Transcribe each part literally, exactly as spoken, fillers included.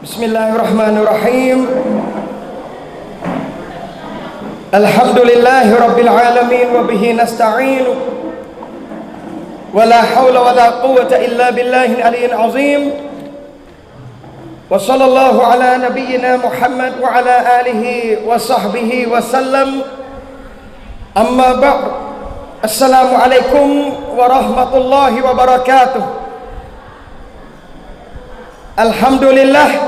بسم الله الرحمن الرحيم الحمد لله رب العالمين وبه نستعين ولا حول ولا قوة إلا بالله العلي العظيم وصلى الله على نبينا محمد وعلى آله وصحبه وسلم أما بعد السلام عليكم ورحمة الله وبركاتهอัลฮัมดุลิลลาห์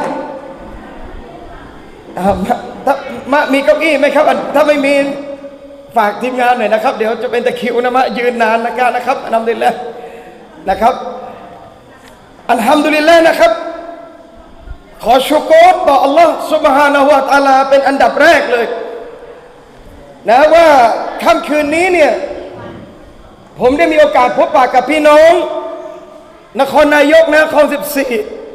มามีเก้าอี้ไหมครับถ้าไม่มีฝากทีมงานหน่อยนะครับเดี๋ยวจะเป็นตะคริวนะมะยืนนานนะครับนะครับอัลฮัมดุลิลลาห์นะครับอัลฮัมดุลิลลาห์นะครับขอชุกรต่ออัลลอฮ์ซุบฮานะฮูวะตะอาลาเป็นอันดับแรกเลยนะว่าค่ำคืนนี้เนี่ยผมได้มีโอกาสพบปะกับพี่น้องนครนายกนครสิบสี่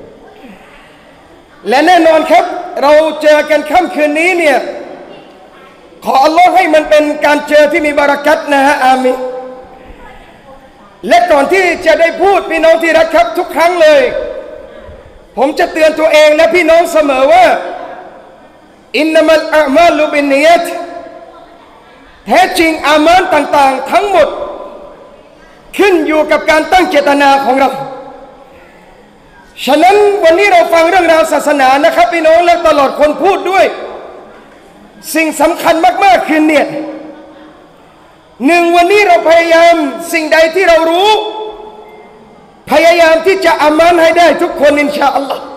และแน่นอนครับเราเจอกันค่ำคืนนี้เนี่ยขออัลลอฮ์ให้มันเป็นการเจอที่มีบารักัตนะฮะอามีนและก่อนที่จะได้พูดพี่น้องที่รักครับทุกครั้งเลยผมจะเตือนตัวเองและพี่น้องเสมอว่าอินนัมัลอามาลุบินนิยะตแท้จริงอามานต่างๆทั้งหมดขึ้นอยู่กับการตั้งเจตนาของเราฉะนั้นวันนี้เราฟังเรื่องราวศาสนานะครับพี่น้องและตลอดคนพูดด้วยสิ่งสำคัญมากๆคือเนี่ยหนึ่งวันนี้เราพยายามสิ่งใดที่เรารู้พยายามที่จะอามานให้ได้ทุกคนอินชาอัลลอฮ์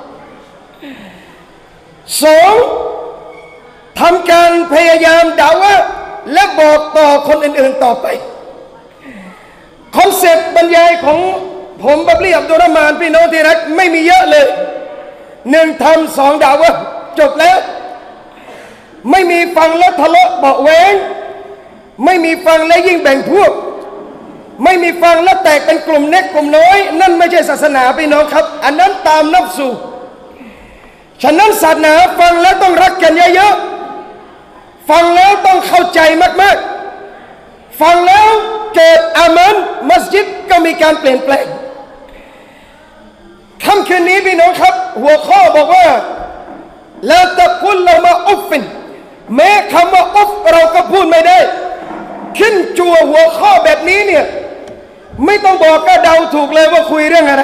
สองทำการพยายามด่าวะและบอกต่อคนอื่นๆต่อไปคอนเซ็ปต์บรรยายของผมบับลีอับดุลรอห์มานพี่น้องที่รักไม่มีเยอะเลยหนึ่งทำสองด่าวะจบแล้วไม่มีฟังแล้วทะเลาะเบาะแว้งไม่มีฟังแล้วยิ่งแบ่งพวกไม่มีฟังแล้วแตกเป็นกลุ่มเล็กกลุ่มน้อยนั่นไม่ใช่ศาสนาพี่น้องครับอันนั้นตามนัฟซูฉะนั้นศาสนาฟังแล้วต้องรักกันเยอะๆฟังแล้วต้องเข้าใจมากๆฟังแล้วเกิดอามานมัสยิดก็มีการเปลี่ยนแปลงค่ำคืนนี้พี่น้องครับหัวข้อบอกว่าลาตะกุลละมาอุฟฟินแม้คำว่าอุฟเราก็พูดไม่ได้ขึ้นจั่วหัวข้อแบบนี้เนี่ยไม่ต้องบอกก็เดาถูกเลยว่าคุยเรื่องอะไร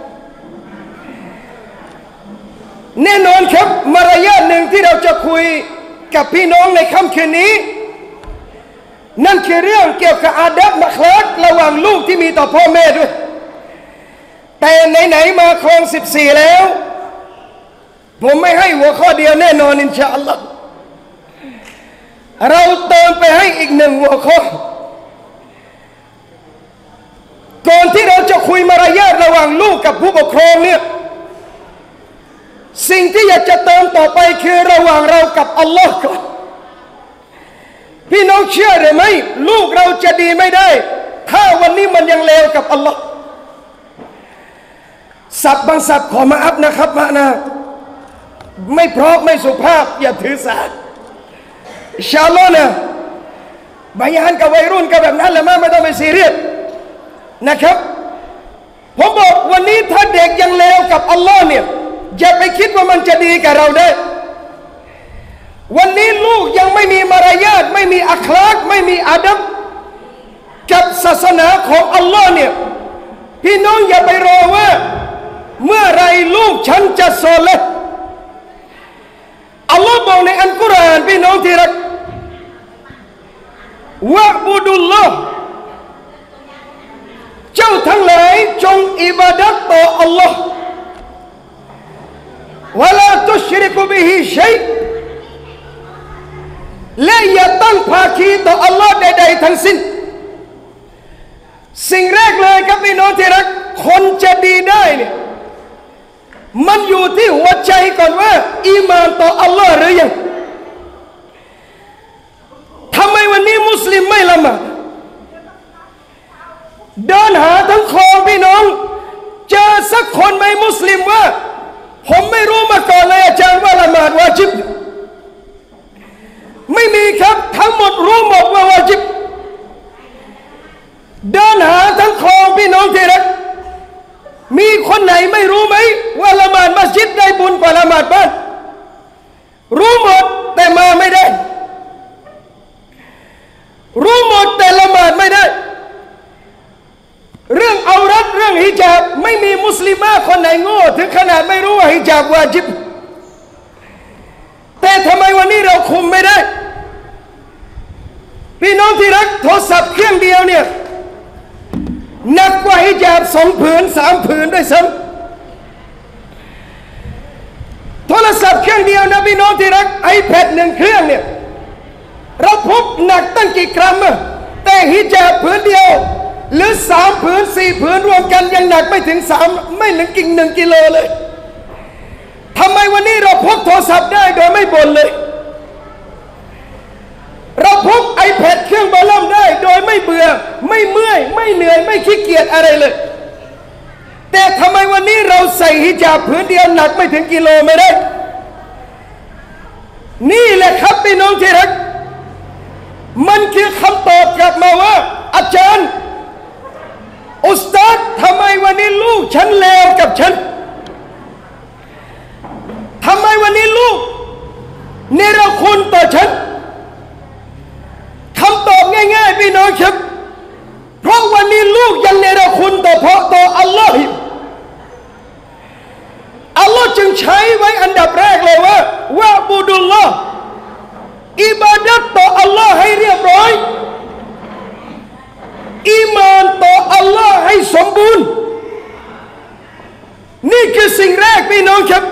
แน่นอนครับมารยาทหนึ่งที่เราจะคุยกับพี่น้องในค่ำคืนนี้นั่นคือเรื่องเกี่ยวกับอาดับมัคลากระหว่างลูกที่มีต่อพ่อแม่ด้วยแต่ไหนๆมาครองสิบสี่แล้วผมไม่ให้หัวข้อเดียวแน่นอนอินชาอัลลอฮ์เราเติมไปให้อีกหนึ่งหัวข้อก่อนที่เราจะคุยมารยาทระหว่างลูกกับผู้ปกครองเนี่ยสิ่งที่อยากจะเติมต่อไปคือระหว่างเรากับอัลลอฮ์ก่อนพี่น้องเชื่อหรือไม่ลูกเราจะดีไม่ได้ถ้าวันนี้มันยังเลวกับอัลลอฮ์สับบางสับขอมาอัพนะครับมานะไม่เพราะไม่สุภาพอย่าถือสาอินชาอัลลอฮ์นะบางอย่างกับวัยรุ่นกับแบบนั้นแหละมาไม่ต้องไปซีเรียสนะครับผมบอกวันนี้ถ้าเด็กยังเลวกับอัลลอฮ์เนี่ยอย่าไปคิดว่ามันจะดีกับเราได้วันนี้ลูกยังไม่มีมารยาทไม่มีอัคลากไม่มีอาดับกับศาสนาของอัลลอฮ์เนี่ยพี่น้องอย่าไปรอว่าเมื่อไรลูกฉันจะโซเลห์อัลลอฮ์บอกในอัลกุรอานพี่น้องที่รักวะบุดุลลอฮ์เจ้าทั้งหลายจงอิบาดัตต่ออัลลอฮ์วะลาตุชริกบิฮิชัยและอย่าตั้งภาคีต่ออัลลอฮ์ใดๆทั้งสิ้นสิ่งแรกเลยครับพี่น้องที่รักคนจะดีได้เนี่ยมันอยู่ที่หัวใจก่อนว่าอีมานต่ออัลลอฮ์หรือยังทำไมวันนี้มุสลิมไม่ละหมาดเดินหาทั้งคลองพี่น้องเจอสักคนไหมมุสลิมว่าผมไม่รู้มาก่อนเลยอาจารย์ว่าละหมาดวาญิบไม่มีครับทั้งหมดรู้หมดว่าวาญิบเดินหาทั้งคลองพี่น้องที่รักมีคนไหนไม่รู้ไหมว่าละหมาดมัสยิดได้บุญกว่าละหมาดบ้านถึงขนาดไม่รู้ว่าฮิญาบวาญิบแต่ทำไมวันนี้เราคุมไม่ได้พี่น้องที่รักโทรศัพท์เครื่องเดียวเนี่ยหนักกว่าฮิญาบสองผืนสามผืนด้วยซ้ำโทรศัพท์เครื่องเดียวนะพี่น้องที่รักไอแพดหนึ่งเครื่องเนี่ยเราพบหนักตั้งกี่กรัมอะแต่ฮิญาบผืนเดียวหรือสามผืนสี่ผืนรวมกันยังหนักไม่ถึงสามไม่ถึงกิ่งหนึ่งกิโลเลยทำไมวันนี้เราพกโทรศัพท์ได้โดยไม่บ่นเลยเราพกไอแพดเครื่องบอลลัมได้โดยไม่เบื่อไม่เมื่อยไม่เหนื่อยไม่ขี้เกียจอะไรเลยแต่ทำไมวันนี้เราใส่ฮิญาบผืนเดียวหนักไม่ถึงกิโลไม่ได้นี่แหละครับพี่น้องที่รักมันคือคำตอบกลับมาว่าอาจารย์อุสตาดทำไมวันนี้ลูกฉันเลวกับฉันทำไมวันนี้ลูกเนรคุณต่อฉันคำตอบง่ายๆพี่น้องครับเพราะวันนี้ลูกยังเนรคุณต่อเพราะต่ออัลลอฮ์อัลลอฮ์จึงใช้ไว้อันดับแรกเลยว่าว่าบุดุลลอฮ์อิบาดัตต่ออัลลอฮ์ให้เรียบร้อยอีมานต่ออัลลอฮ์ให้สมบูรณ์นี่คือสิ่งแรกพี่น้องครับ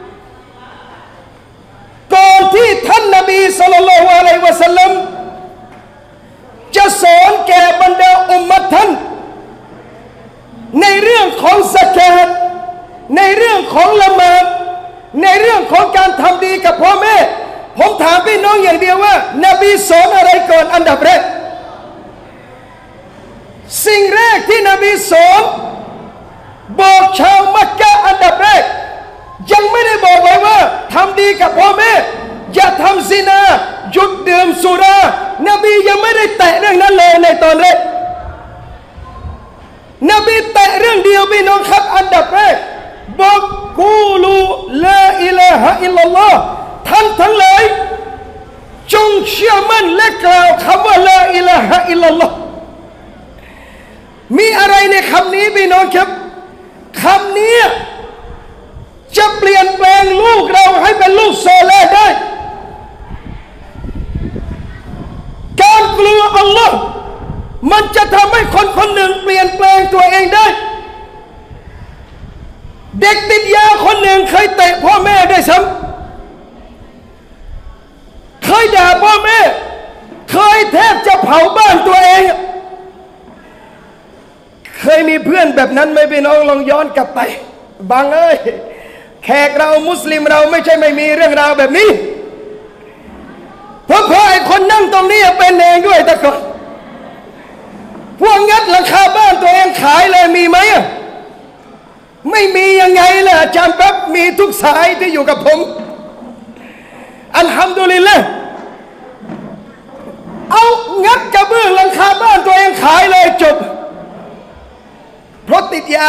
ก่อนที่ท่านนบีศ็อลลัลลอฮุอะลัยฮิวะซัลลัมจะสอนแก่บรรดาอุมมะฮ์ท่านในเรื่องของซะกาตในเรื่องของละหมาดในเรื่องของการทำดีกับพ่อแม่ผมถามพี่น้องอย่างเดียวว่านบีสอนอะไรก่อนอันดับแรกสิ่งแรกที่นบีสอนบอกชาวมักกะอันดับแรกยังไม่ได้บอกเลยว่าทำดีกับพ่อแม่อย่าทำซินาหยุดดื่มสุรานบียังไม่ได้แตะเรื่องนั้นเลยในตอนแรกนบีแตะเรื่องเดียวพี่น้องครับอันดับแรกบอกกูลูลาอิลาฮะอิลลัลลอฮ์ท่านทั้งหลายจงเชื่อมั่นและกล่าวคำว่าลาอิลาฮะอิลลัลลอฮ์มีอะไรในคำนี้พี่น้องครับคำนี้จะเปลี่ยนแปลงลูกเราให้เป็นลูกโซเลห์ได้การกลัวอัลลอฮ์มันจะทำให้คนคนหนึ่งเปลี่ยนแปลงตัวเองได้เด็กติดยาคนหนึ่งเคยเตะพ่อแม่ได้ซ้ำเคยด่าพ่อแม่เคยแทบจะเผาบ้านตัวเองเคยมีเพื่อนแบบนั้นไหมพี่น้องลองย้อนกลับไปบางเอ้ยแขกเรามุสลิมเราไม่ใช่ไม่มีเรื่องราวแบบนี้เพราะเพราะไอ้คนนั่งตรงนี้เป็นเองด้วยแต่ก่อนพวกงัดหลังคาบ้านตัวเองขายเลยมีไหมไม่มียังไงล่ะอาจารย์แป๊บมีทุกสายที่อยู่กับผมอัลฮัมดุลิลละห์เอางัดกระเบื้องหลังคาบ้านตัวเองขายเลยจบเพราะติดยา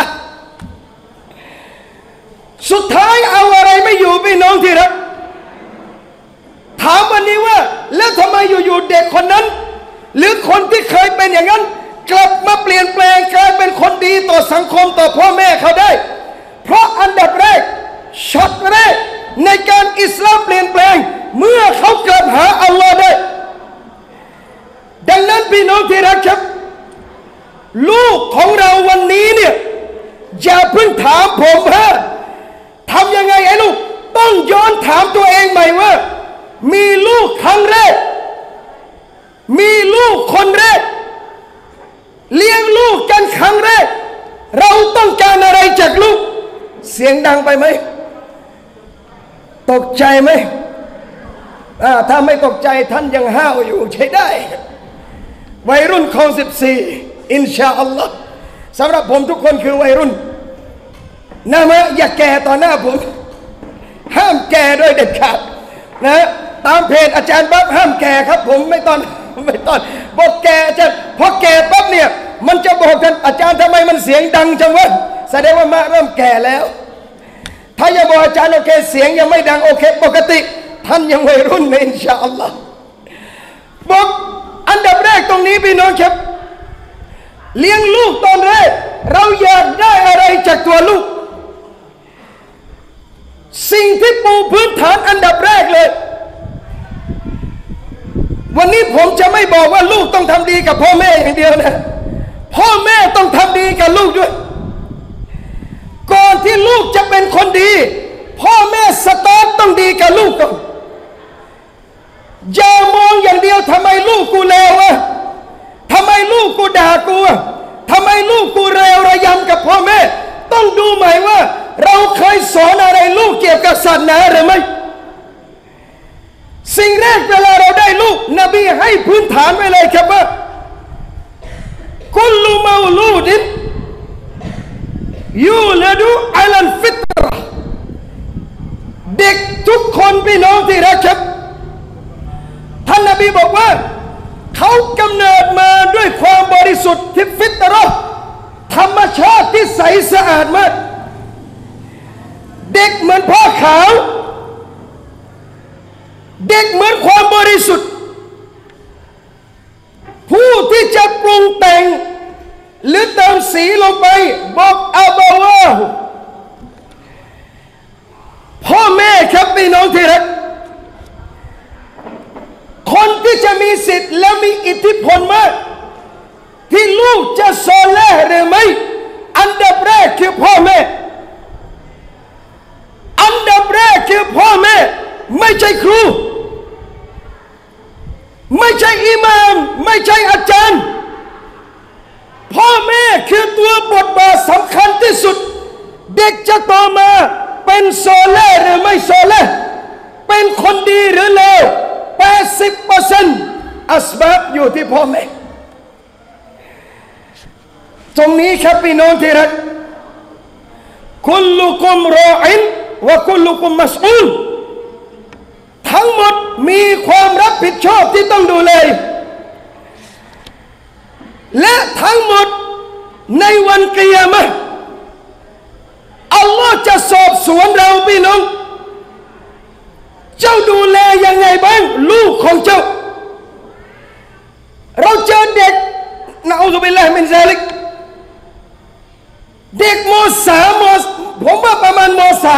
สุดท้ายเอาอะไรไม่อยู่พี่น้องที่รักถามวันนี้ว่าแล้วทำไมอยู่ๆเด็กคนนั้นหรือคนที่เคยเป็นอย่างนั้นกลับมาเปลี่ยนแปลงกลายเป็นคนดีต่อสังคมต่อพ่อแม่เขาได้เพราะอันดับแรกช็อตแรกในการอิสลามเปลี่ยนแปลงเมื่อเขากลับหาอัลลอฮ์ได้ดังนั้นพี่น้องที่รักครับลูกของเราวันนี้เนี่ยอย่าเพิ่งถามผมฮะทำยังไงไอ้ลูกต้องย้อนถามตัวเองใหม่ว่ามีลูกครั้งแรกมีลูกคนแรกเลี้ยงลูกกันครั้งแรกเราต้องการอะไรจากลูกเสียงดังไปไหมตกใจไหมถ้าไม่ตกใจท่านยังห้าวอยู่ใช้ได้วัยรุ่นของสิบสี่อินชาอัลลอฮ์สำหรับผมทุกคนคือวัยรุ่นนะมะอย่าแก่ต่อหน้าผมห้ามแก่โดยเด็ดขาดนะตามเพจอาจารย์ปั๊บห้ามแก่ครับผมไม่ตอนไม่ตอนบอกแก่อาจารย์พอแก่ปั๊บเนี่ยมันจะบอกท่านอาจารย์ทำไมมันเสียงดังจังวะแสดงว่ามาเริ่มแก่แล้วถ้าอย่าบอกอาจารย์โอเคเสียงยังไม่ดังโอเคปกติท่านยังวัยรุ่นในอินชาอัลลอฮ์บอกอันดับแรกตรงนี้พี่น้องครับเลี้ยงลูกตอนแรกเราอยากได้อะไรจากตัวลูกสิ่งที่ปูพื้นฐานอันดับแรกเลยวันนี้ผมจะไม่บอกว่าลูกต้องทำดีกับพ่อแม่อย่างเดียวนะพ่อแม่ต้องทำดีกับลูกด้วยก่อนที่ลูกจะเป็นคนดีพ่อแม่สตาร์ทต้องดีกับลูกก่อนอย่ามองอย่างเดียวทำไมลูกกูเลววะทำไมลูกกูด่ากูวะทำไมลูกกูเร็วระยำกับพ่อแม่ต้องดูใหม่ว่าเราเคยสอนอะไรลูกเกี่ยวกับศาสนาหรือไม่สิ่งแรกเวลาเราได้ลูกนบีให้พื้นฐานไว้เลยครับว่ากุลลุมาลูดินยูลดูอัลฟิตรเด็กทุกคนพี่น้องที่รักครับท่านนบีบอกว่าเขากำเนิดมาด้วยความบริสุทธิ์ที่ฟิตรห์ธรรมชาติที่ใสสะอาดมากเด็กเหมือนพ่อขาวเด็กเหมือนความบริสุทธิ์ผู้ที่จะปรุงแต่งหรือเติมสีลงไปบอกอับาวาห์พ่อแม่ครับพี่น้องที่รักคนที่จะมีสิทธิ์และมีอิทธิพลมากที่ลูกจะซอเลห์หรือไม่อันดับแรกคือพ่อแม่อันดับแรกคือพ่อแม่ไม่ใช่ครูไม่ใช่อิหม่ามไม่ใช่อาจารย์พ่อแม่คือตัวบทบาทสำคัญที่สุดเด็กจะโตมาเป็นโซเลห์หรือไม่โซเลห์เป็นคนดีหรือเลว แปดสิบเปอร์เซ็นต์ อัสบับอยู่ที่พ่อแม่ตรงนี้ครับพี่น้องที่รักคุลลุกุมรออินวะคุลลุกุมมัสอูลทั้งหมดมีความรับผิดชอบที่ต้องดูแลและทั้งหมดในวันกิยามะห์อัลลอฮ์จะสอบสวนเราพี่น้องเจ้าดูแลยังไงบ้างลูกของเจ้าเราเจอเด็กนะอูซุบิลลาฮิมินซาลิกเด็กม.สาม ม.ผมว่าประมาณม.สาม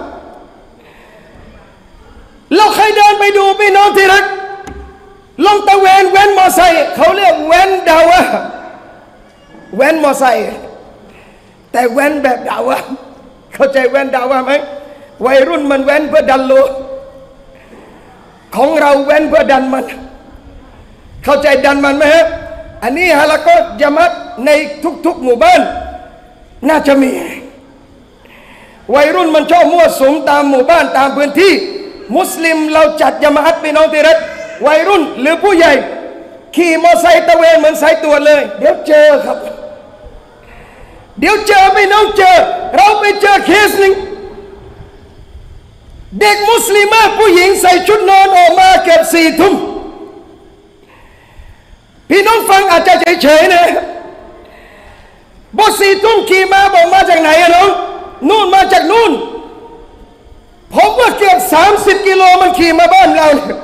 เราเคยเดินไปดูพี่น้องที่รักลงตะเวนแว้นมอไซค์เขาเรียกแว้นดาวะแว้นมอไซค์แต่แว้นแบบดาวะเข้าใจแว้นดาวะไหมวัยรุ่นมันแว้นเพื่อดันโลของเราแว้นเพื่อดันมันเข้าใจดันมันไหมฮะอันนี้ฮะละก็ยามัดในทุกๆหมู่บ้านน่าจะมีวัยรุ่นมันชอบมั่วสุมตามหมู่บ้านตามพื้นที่มุสลิมเราจัดยามัดพี่น้องที่รักวัยรุ่นหรือผู้ใหญ่ขี่มอไซค์ตะเวนเหมือนสายตรวจเลยเดี๋ยวเจอครับเดี๋ยวเจอไม่น้องเจอเราไปเจอเคสหนึ่งเด็กมุสลิมผู้หญิงใส่ชุดนอนออกมาเกือบสี่ทุ่มพี่น้องฟังอาจจะเฉยๆนะบอสี่ทุ่มขี่มาบอกมาจากไหนอะน้องนู่นมาจากนู่นผมว่าเกือบสามสิบกิโลมันขี่มาบ้านเราเนี่ย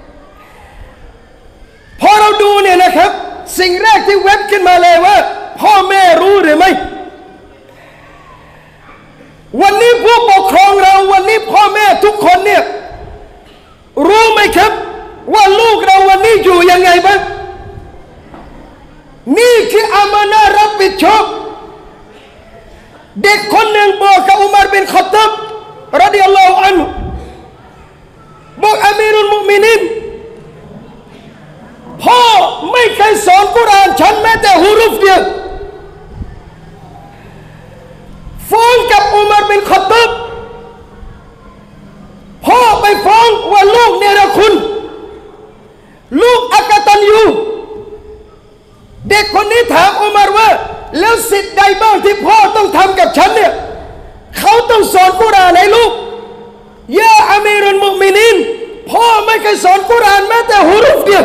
พอเราดูเนี่ยนะครับสิ่งแรกที่เว็บขึ้นมาเลยว่าพ่อแม่รู้หรือไม่วันนี้ผู้ปกครองเราวันนี้พ่อแม่ทุกคนเนี่ยรู้ไหมครับว่าลูกเราวันนี้อยู่ยังไงบ้างนี่คืออามานะห์รับผิดชอบเด็กคนหนึ่งบอกกับอุมัรบินค็อฏฏอบรอฎิยัลลอฮุอันฮุบอกอามีรุลมุมินีนพ่อไม่เคยสอนกุรอานฉันแม้แต่ฮุรุฟเดียวฟ้องกับอุมัรบินค็อฏฏอบพ่อไปฟ้องว่าลูกเนรคุณลูกอกตัญญูเด็กคนนี้ถามอุมัรว่าแล้วสิทธิ์ใดบ้างที่พ่อต้องทำกับฉันเนี่ยเขาต้องสอนกุรอานให้ลูกยาอามีรุลมุมินีนพ่อไม่เคยสอนกุรอานแม้แต่ฮุรุฟเดียว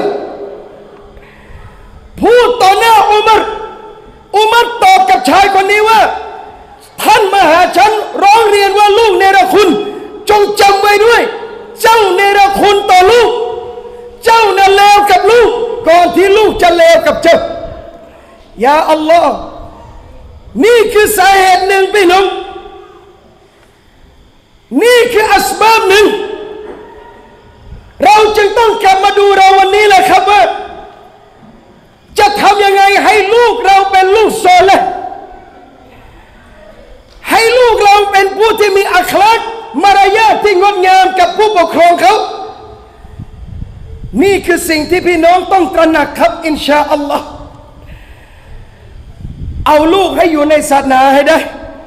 พูดต่อหน้าอุมัรอุมัรตอบกับชายคนนี้ว่าท่านมาหาฉันร้องเรียนว่าลูกเนรคุณจงจำไว้ด้วยเจ้าเนรคุณต่อลูกเจ้าน่ะเลวกับลูกก่อนที่ลูกจะเลวกับเจ้ายาอัลลอฮ์นี่คือสาเหตุหนึ่งพี่น้องนี่คืออัสบาบหนึ่งเราจึงต้องกลับมาดูเราวันนี้แหละครับว่าจะทำยังไงให้ลูกเราเป็นลูกซอลิห์ให้ลูกเราเป็นผู้ที่มีอัคลากมารยาทที่งดงามกับผู้ปกครองเขานี่คือสิ่งที่พี่น้องต้องตระหนักครับอินชาอัลลอฮ์เอาลูกให้อยู่ในศาสนาให้ได้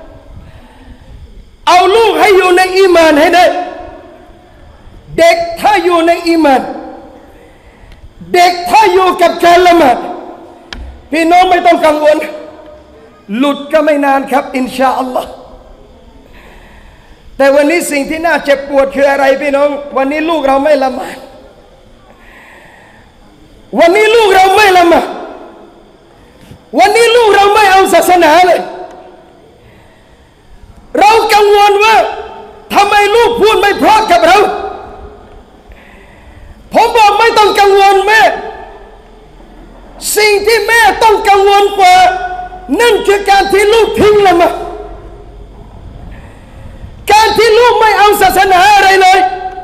เอาลูกให้อยู่ในอีมานให้ได้เด็กถ้าอยู่ในอีมานเด็กถ้าอยู่กับการละหมาดพี่น้องไม่ต้องกังวลหลุดก็ไม่นานครับอินชาอัลลอฮ์แต่วันนี้สิ่งที่น่าเจ็บปวดคืออะไรพี่น้องวันนี้ลูกเราไม่ละหมาดวันนี้ลูกเราไม่ละหมาดวันนี้ลูกเราไม่เอาศาสนาเลยเรากังวลว่าทำไมลูกพูดไม่เพราะกับเราผมบอกไม่ต้องกังวลแม่สิ่งที่แม่ต้องกังวลกว่านั่นคือการที่ลูกทิ้งละหมาดการที่ลูกไม่เอาศาสนาอะไรเลย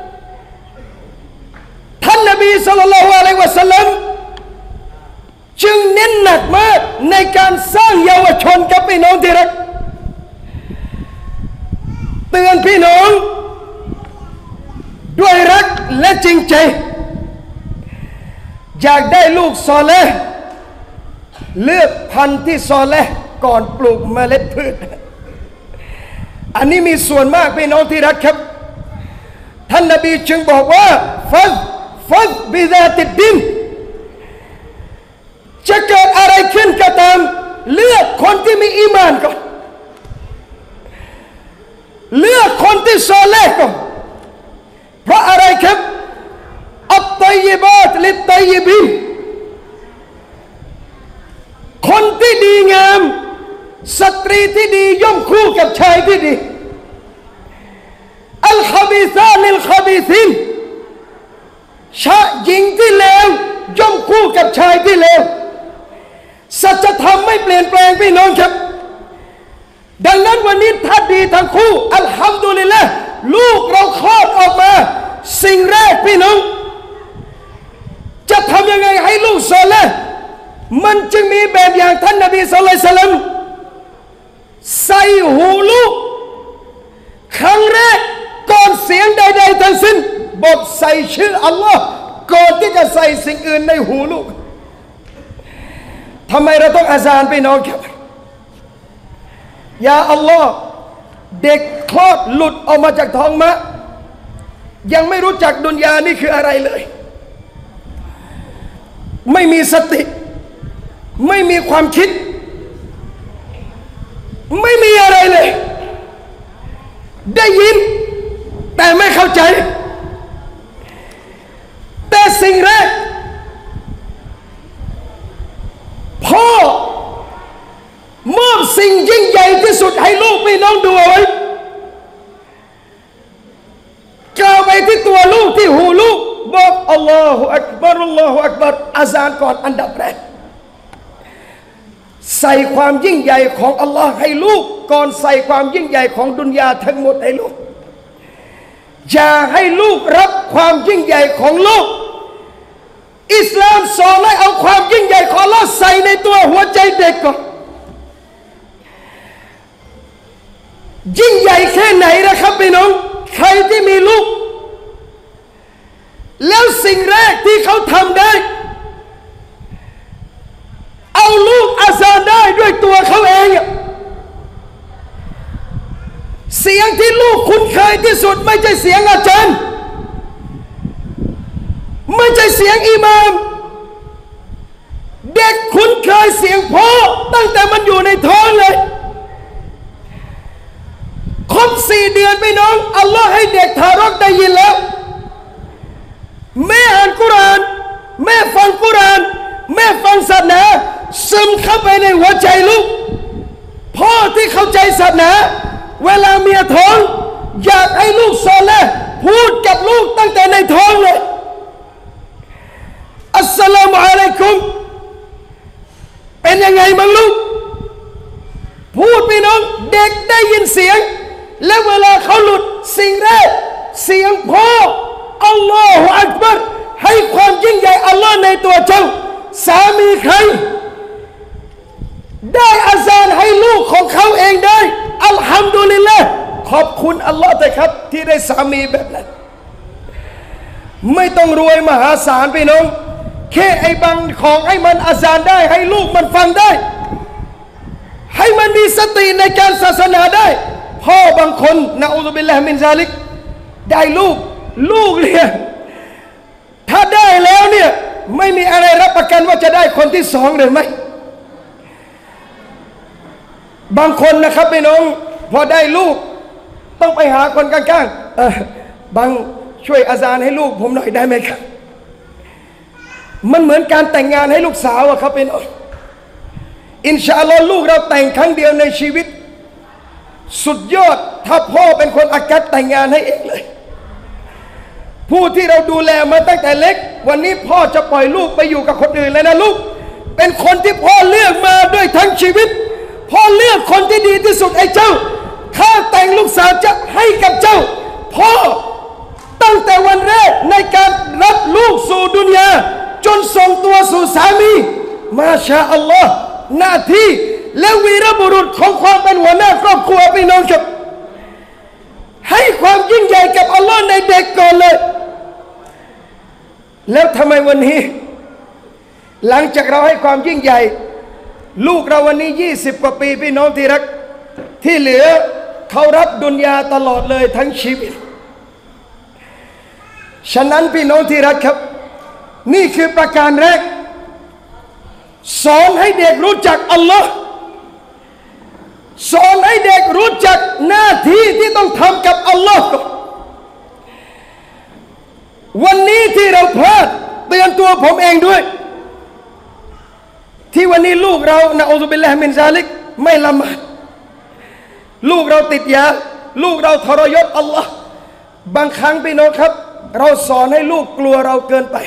ท่านนบีศ็อลลัลลอฮุอะลัยฮิวะซัลลัมจึงเน้นหนักมากในการสร้างเยาวชนกับพี่น้องที่รักเตือนพี่น้องด้วยรักและจริงใจอยากได้ลูกซอเลห์เลือกพันธุ์ที่ซอเลห์ก่อนปลูกเมล็ดพืชอันนี้มีส่วนมากพี่น้องที่รักครับท่านนบีจึงบอกว่าฟัดฟัดบิซาติดดินจะเกิดอะไรขึ้นก็ตามเลือกคนที่มีอีมานก่อนเลือกคนที่ซอเลห์ก่อนเพราะอะไรครับอัตตัยบาตลิตตัยบินคนที่ดีงามสตรีที่ดีย่อมคู่กับชายที่ดีอัลคบีซานิลคบีซินชายหญิงที่เลวย่อมคู่กับชายที่เลวสัจธรรมไม่เปลี่ยนแปลงพี่น้องครับดังนั้นวันนี้ถ้าดีทั้งคู่อัลฮัมดุลิลละห์ลูกเราคลอดออกมาสิ่งแรกพี่น้องจะทำยังไงให้ลูกซอลิห์มันจึงมีแบบอย่างท่านนบีศ็อลลัลลอฮุอะลัยฮิวะซัลลัมใส่หูลูกครั้งแรกก่อนเสียงใดๆทั้งสิ้นบอกใส่ชื่ออัลลอฮ์ก่อนที่จะใส่สิ่งอื่นในหูลูกทำไมเราต้องอาซานพี่น้องครับยาอัลลอฮ์เด็กคลอดหลุดออกมาจากท้องมะยังไม่รู้จักดุนยานี่คืออะไรเลยไม่มีสติไม่มีความคิดไม่มีอะไรเลยได้ยินแต่ไม่เข้าใจแต่สิ่งแรกพ่อมอบสิ่งยิ่งใหญ่ที่สุดให้ลูกพี่น้องดูเอาไว้กล่าวไปที่ตัวลูกที่หูลูกบอกอัลลอฮฺอักบัรอัลลอฮฺอักบัรอาซานก่อนอันดับแรกใส่ความยิ่งใหญ่ของอัลลอฮ์ให้ลูกก่อนใส่ความยิ่งใหญ่ของดุนยาทั้งหมดให้ลูกอย่าให้ลูกรับความยิ่งใหญ่ของโลกอิสลามสอนให้เอาความยิ่งใหญ่ของอัลลอฮ์ใส่ในตัวหัวใจเด็กก่อนยิ่งใหญ่แค่ไหนนะครับพี่น้องใครที่มีลูกแล้วสิ่งแรกที่เขาทำได้เอาลูกอาซานได้ด้วยตัวเขาเองเสียงที่ลูกคุ้นเคยที่สุดไม่ใช่เสียงอาจารย์ไม่ใช่เสียงอิหม่ามเด็กคุ้นเคยเสียงพ่อตั้งแต่มันอยู่ในท้องเลยครบสี่เดือนพี่น้องอัลลอฮ์ให้เด็กทารกได้ยินแล้วแม่อ่านกุรอานแม่ฟังกุรอานแม่ฟังศาสนาซึมเข้าไปในหัวใจลูกพ่อที่เข้าใจศาสนาเวลาเมียท้องอยากให้ลูกซอเลห์พูดกับลูกตั้งแต่ในท้องเลยอัสสลามุอะลัยกุมเป็นยังไงบ้างลูกพูดพี่น้องเด็กได้ยินเสียงและเวลาเขาหลุดสิ่งแรกเสียงพ่ออัลลอฮฺอักบัรให้ความยิ่งใหญ่อัลลอฮ์ในตัวเจ้าสามีใครได้อาซานให้ลูกของเขาเองได้อัลฮัมดุลิลละห์ขอบคุณอัลลอฮ์แต่ครับที่ได้สามีแบบนั้นไม่ต้องรวยมหาศาลพี่น้องแค่ไอ้บางของให้มันอาซานได้ให้ลูกมันฟังได้ให้มันมีสติในการศาสนาได้พ่อบางคนนะอูซุบิลลาฮิมินซาลิกได้ลูกลูกเนี่ยถ้าได้แล้วเนี่ยไม่มีอะไรรับประกันว่าจะได้คนที่สองหรือไม่บางคนนะครับพี่น้องพอได้ลูกต้องไปหาคนข้างๆเออบางช่วยอาซานให้ลูกผมหน่อยได้ไหมครับมันเหมือนการแต่งงานให้ลูกสาวอะครับพี่น้องอินชาอัลลอฮ์ลูกเราแต่งครั้งเดียวในชีวิตสุดยอดถ้าพ่อเป็นคนอากัดแต่งงานให้เองเลยผู้ที่เราดูแลมาตั้งแต่เล็กวันนี้พ่อจะปล่อยลูกไปอยู่กับคนอื่นแล้วนะลูกเป็นคนที่พ่อเลือกมาด้วยทั้งชีวิตพ่อเลือกคนที่ดีที่สุดไอ้เจ้าข้าแต่งลูกสาวจะให้กับเจ้าพ่อตั้งแต่วันแรกในการรับลูกสู่ดุนยาจนส่งตัวสู่สามีมาชาอัลลอฮ์หน้าที่และวีรบุรุษของความเป็นหัวหน้าครอบครัวพี่น้องครับให้ความยิ่งใหญ่กับอัลลอฮ์ในเด็กก่อนเลยแล้วทำไมวันนี้หลังจากเราให้ความยิ่งใหญ่ลูกเราวันนี้ยี่สิบกว่าปีพี่น้องที่รักที่เหลือเขารับดุนยาตลอดเลยทั้งชีวิตฉะนั้นพี่น้องที่รักครับนี่คือประการแรกสอนให้เด็กรู้จักอัลลอฮ์สอนให้เด็กรู้จักหน้าที่ที่ต้องทำกับอัลลอฮ์วันนี้ที่เราพลาดเตือนตัวผมเองด้วยที่วันนี้ลูกเรานะอูซุบิลลาฮิมินซาลิกไม่ละหมาดลูกเราติดยาลูกเราทรยศอัลลอฮ์บางครั้งพี่น้องครับเราสอนให้ลูกกลัวเราเกินไป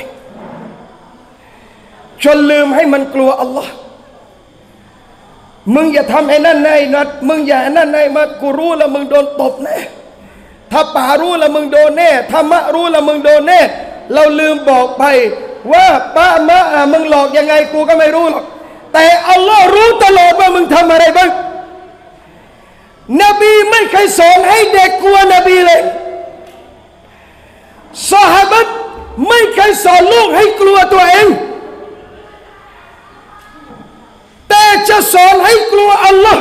จนลืมให้มันกลัวอัลลอฮ์มึงอย่าทำไอ้นั่นไอ้นัดมึงอย่าไอ้นั่นไอ้มากูรู้แล้วมึงโดนตบแน่ถ้าป่ารู้แล้วมึงโดนแน่ถ้ามะรู้แล้วมึงโดนแน่เราลืมบอกไปว่าป้ามะมึงหลอกยังไงกูก็ไม่รู้หรอกแต่อัลลอฮ์รู้ตลอดว่ามึงทำอะไรบ้างนบีไม่เคยสอนให้เด็กกลัวนบีเลยซอฮาบะห์ไม่เคยสอนลูกให้กลัวตัวเองแต่จะสอนให้กลัวอัลลอฮ์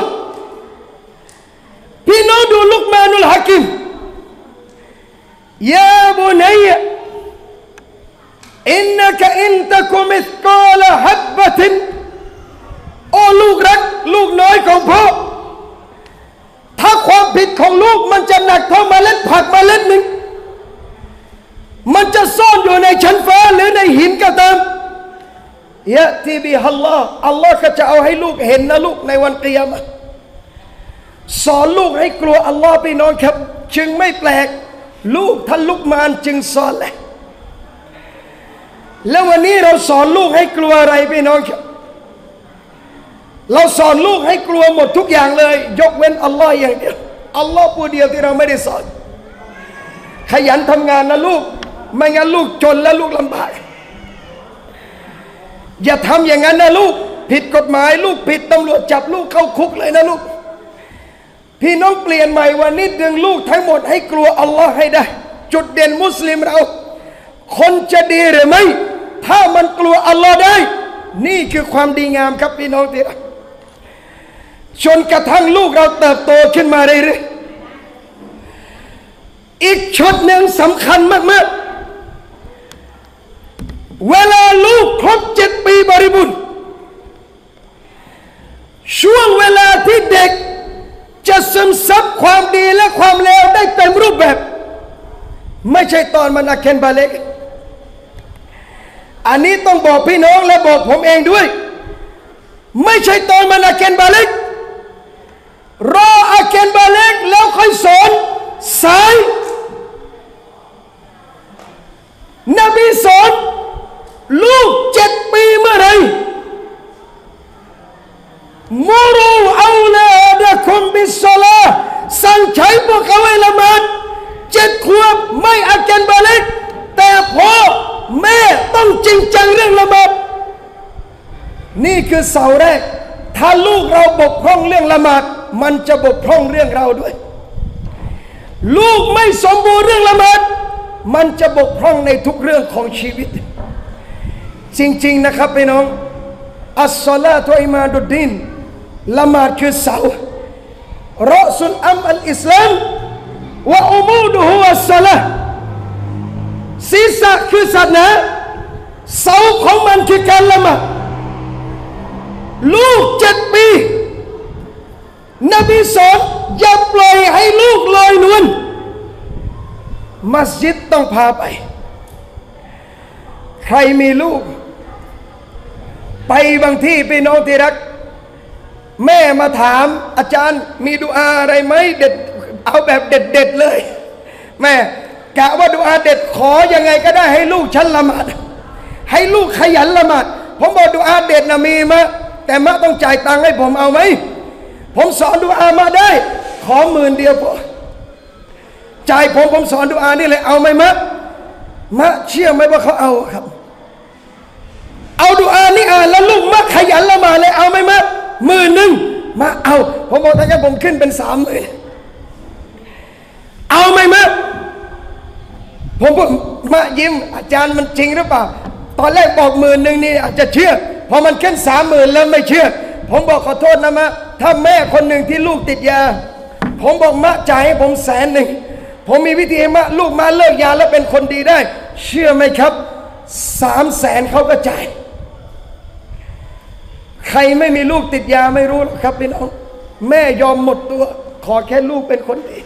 พี่น้องดูลุกมานุลฮะกิมยาบุนัยอินนักอินตะกุมิสกาลฮับบะตินโอ้ลูกรักลูกน้อยของพ่อถ้าความผิดของลูกมันจะหนักเท่าเมล็ดผักเมล็ดหนึ่งมันจะซ่อนอยู่ในชั้นฟ้าหรือในหินก็ตามยะที่บิฮัลลอฮ์อัลลอฮ์ก็จะเอาให้ลูกเห็นนะลูกในวันกิยามะห์สอนลูกให้กลัวอัลลอฮ์พี่น้องครับจึงไม่แปลกลูกท่านลุกมานจึงสอนแหละแล้ววันนี้เราสอนลูกให้กลัวอะไรพี่น้องครับเราสอนลูกให้กลัวหมดทุกอย่างเลยยกเว้นอัลลอฮ์อย่างเดียวอัลลอฮ์ผู้เดียวที่เราไม่ได้สอนขยันทำงานนะลูกไม่งั้นลูกจนและลูกลำบากอย่าทำอย่างนั้นนะลูกผิดกฎหมายลูกผิดตำรวจจับลูกเข้าคุกเลยนะลูกพี่น้องเปลี่ยนใหม่วันนี้ดึงลูกทั้งหมดให้กลัวอัลลอฮ์ให้ได้จุดเด่นมุสลิมเราคนจะดีหรือไม่ถ้ามันกลัวอัลลอฮ์ได้นี่คือความดีงามครับพี่น้องที่รักจนกระทั่งลูกเราเติบโตขึ้นมาเรื่อยๆอีกชุดหนึ่งสำคัญมากๆเวลาลูกครบเจ็ดปีบริบูรณ์ช่วงเวลาที่เด็กจะซึมซับความดีและความเลวได้เต็มรูปแบบไม่ใช่ตอนมันอาเคนบาเล็กอันนี้ต้องบอกพี่น้องและบอกผมเองด้วยไม่ใช่ตอนมันอาเคนบาเล็กรออาเคนบาเล็กแล้วค่อยสอนสายนบีสอนลูกเจ็ดปีเมื่อไรมูรูเอาลาดะคุมบิสซอลาสั่งใช้พวกเขาให้ละหมาดดขวบไม่อาเกนบาลิกแต่พ่อแม่ต้องจริงจังเรื่องละหมาดนี่คือเสาแรกถ้าลูกเราบกพร่องเรื่องละหมาดมันจะบกพร่องเรื่องเราด้วยลูกไม่สมบูรณ์เรื่องละหมาดมันจะบกพร่องในทุกเรื่องของชีวิตจริงๆนะครับพี่น้องอัสซอลาตุอิมาดุดดีนละหมาดคือเสารอสุลอัมอัลอิสลามวะอุมูดุฮุวัสซอลาศีรษะคือศาสนาเสาของมันคือการละหมาดลูกเจ็ดปีนบีสอนอย่าปล่อยให้ลูกลอยนวลมัสยิดต้องพาไปใครมีลูกไปบางที่พี่น้องที่รักแม่มาถามอาจารย์มีดุอาอะไรไหมเด็ดเอาแบบเด็ดเด็ดเลยแม่กะว่าดุอาเด็ดขอยังไงก็ได้ให้ลูกฉันละหมาดให้ลูกขยันละหมาดผมบอกดุอาเด็ดนะมีมะแต่มะต้องจ่ายตังค์ให้ผมเอาไหมผมสอนดุอามาได้ขอหมื่นเดียวพอจ่ายผมผมสอนดุอานี่เลยเอาไหมมะมะเชื่อไหมว่าเขาเอาครับเอาดุอานี่อ่านแล้วลูกมะขยันละหมาดเลยเอาไหมมะหมื่นหนึ่งมาเอาผมบอกถ้างั้นผมขึ้นเป็นสามหมื่นเอาไหมมะผมบอกมายิ้มอาจารย์มันจริงหรือเปล่าตอนแรกบอกหมื่นหนึ่งนี่อาจจะเชื่อพอมันขึ้นสามหมื่นแล้วไม่เชื่อผมบอกขอโทษนะมะถ้าแม่คนหนึ่งที่ลูกติดยาผมบอกมะจ่ายให้ผมแสนหนึ่งผมมีวิธีให้มะลูกมาเลิกยาแล้วเป็นคนดีได้เชื่อไหมครับสามแสนเขาก็จ่ายใครไม่มีลูกติดยาไม่รู้หรอกครับพี่น้องแม่ยอมหมดตัวขอแค่ลูกเป็นคนดี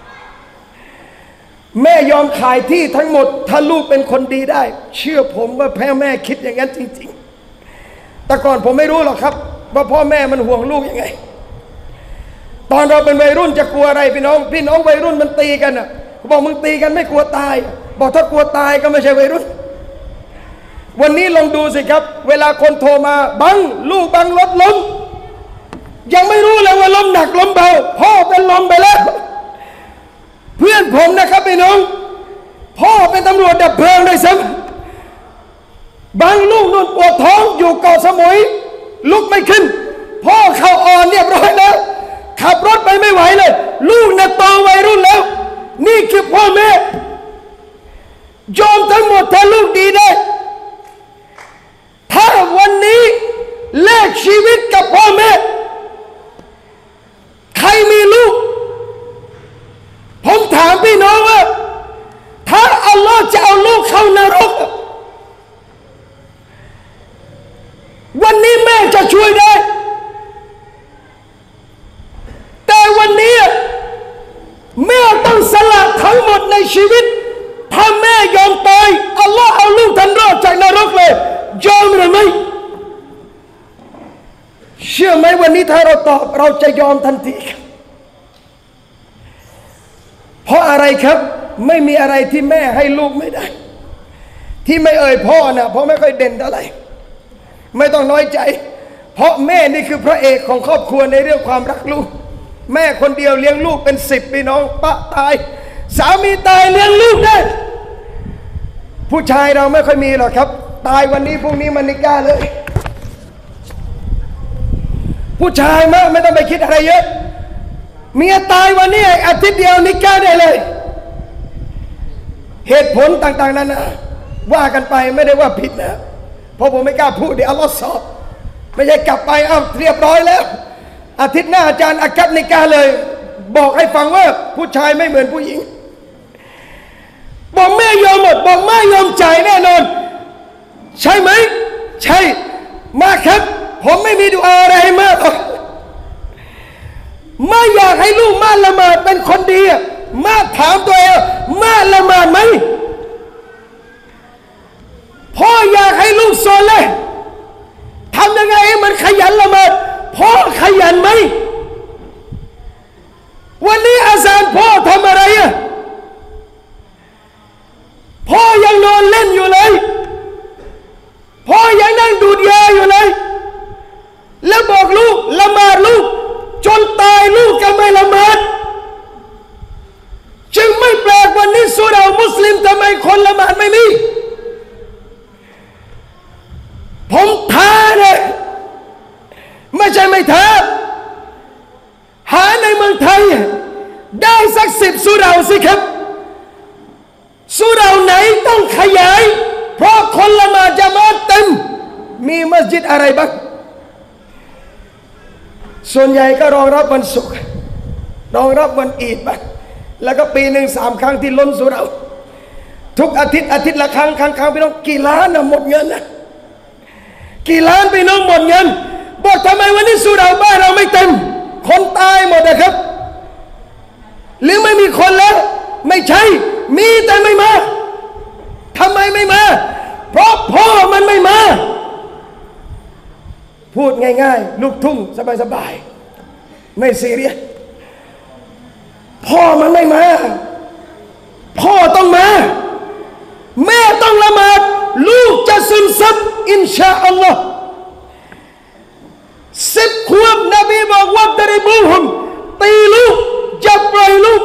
แม่ยอมขายที่ทั้งหมดถ้าลูกเป็นคนดีได้เชื่อผมว่าแพ่แม่คิดอย่างนั้นจริงๆแต่ก่อนผมไม่รู้หรอกครับว่าพ่อแม่มันห่วงลูกยังไงตอนเราเป็นวัยรุ่นจะกลัวอะไรพี่น้องพี่น้องวัยรุ่นมันตีกันอ่ะบอกมึงตีกันไม่กลัวตายบอกถ้ากลัวตายก็ไม่ใช่วัยรุ่นวันนี้ลองดูสิครับเวลาคนโทรมาบังลูกบังรถล้มยังไม่รู้เลยว่าล้มหนักล้มเบาพ่อเป็นลมไปแล้วเพื่อนผมนะครับพี่น้องพ่อเป็นตำรวจดับเพลิงด้วยซ้ำบางลูกนุ่นปวดท้องอยู่เกาะสมุยลุกไม่ขึ้นพ่อเข่าอ่อนเรียบร้อยแล้วขับรถไปไม่ไหวเลยลูกเนี่ยโตวัยรุ่นแล้วนี่คือพ่อแม่ยอมทั้งหมดถ้าลูกดีได้ถ้าวันนี้แลกชีวิตกับพ่อแม่ใครมีลูกผมถามพี่น้องว่าถ้าอัลลอฮ์จะเอาลูกเข้านรกวันนี้แม่จะช่วยได้แต่วันนี้แม่ต้องสละทั้งหมดในชีวิตถ้าแม่ยอมตายอัลลอฮ์เอาลูกท่านรอดจากนรกเลยยอมหรือไม่เชื่อไหมวันนี้ถ้าเราตอบเราจะยอมทันทีเพราะอะไรครับไม่มีอะไรที่แม่ให้ลูกไม่ได้ที่ไม่เอ่ยพ่อนะเพราะไม่ค่อยเด่นเท่าไหร่ไม่ต้องน้อยใจเพราะแม่นี่คือพระเอกของครอบครัวในเรื่องความรักลูกแม่คนเดียวเลี้ยงลูกเป็นสิบพี่น้องปะตายสามีตายเลี้ยงลูกได้ผู้ชายเราไม่ค่อยมีหรอกครับตายวันนี้พรุ่งนี้มันนิก้าเลยผู้ชายมากไม่ต้องไปคิดอะไรเยอะเมียตายวันนี้อาทิตย์เดียวนิก้าได้เลยเหตุผลต่างๆนั้นนะว่ากันไปไม่ได้ว่าผิดนะเพราะผมไม่กล้าพูดเดี๋ยวอัลลอฮ์สอบไม่ใช่กลับไปอ้าวเรียบร้อยแล้วอาทิตย์หน้าอาจารย์อากัดนิก้าเลยบอกให้ฟังว่าผู้ชายไม่เหมือนผู้หญิงบอกแม่ยอมหมดบอกแม่ยอมจ่ายแน่นอนใช่ไหมใช่มากครับผมไม่มีดุอาอะไรให้มากหรอกไม่อยากให้ลูกมาละหมาดเป็นคนดีมาถามตัวเองมาละหมาดไหมพ่ออยากให้ลูกสอนเลยทำยังไงให้มันขยันละหมาดพ่อขยันไหมวันนี้อาจารย์พ่อทำอะไรอ่ะพ่อยังนอนเล่นอยู่เลยพ่อยังนั่งดูดยาอยู่เลยแล้วบอกลูกละหมาดลูกจนตายลูกก็ไม่ละหมาดจึงไม่แปลกวันนี้คนละหมาดไม่มีผมท้าเลยไม่ใช่ไม่ท้าหาในเมืองไทยได้สักสิบสุเหร่าสิครับสุเหร่าไหนต้องขยายเพราะคนละหมาดจะมาเต็มมีมัสยิดอะไรบ้างส่วนใหญ่ก็รองรับวันศุกร์รองรับวันอีดบ้างแล้วก็ปีหนึ่งสามครั้งที่ล้นสุเหร่าทุกอาทิตย์อาทิตย์ละครั้งครั้งครั้งพี่น้องกี่ล้านนะหมดเงินนะกี่ล้านพี่น้องหมดเงินบอกทำไมวันนี้สุเหร่าบ้านเราไม่เต็มคนตายหมดนะครับหรือไม่มีคนแล้วไม่ใช่มีแต่ไม่มาทำไมไม่มาเพราะพ่อมันไม่มาพูดง่ายๆลูกทุ่งสบายๆไม่ซีเรียสพ่อมันไม่มาพ่อต้องมาแม่ต้องละหมาดลูกจะซึมซับอินชาอัลลอฮ์สิบขวบนบีบอกว่าดริบูฮุมตีลูกจะปล่อยลูก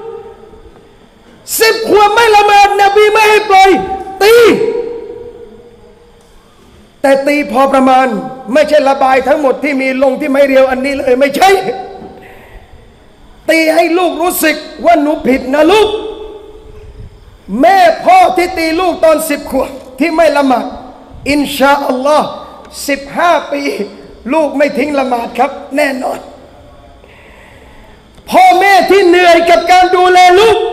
สิบขวบไม่ละหมาดนบีไม่ให้ปล่อยตีแต่ตีพอประมาณไม่ใช่ระบายทั้งหมดที่มีลงที่ไม่เรียวอันนี้เลยไม่ใช่ตีให้ลูกรู้สึกว่าหนูผิดนะลูกแม่พ่อที่ตีลูกตอนสิบขวบที่ไม่ละหมาดอินชาอัลลอฮ์สิบห้าปีลูกไม่ทิ้งละหมาดครับแน่นอนพ่อแม่ที่เหนื่อยกับการดูแลลูก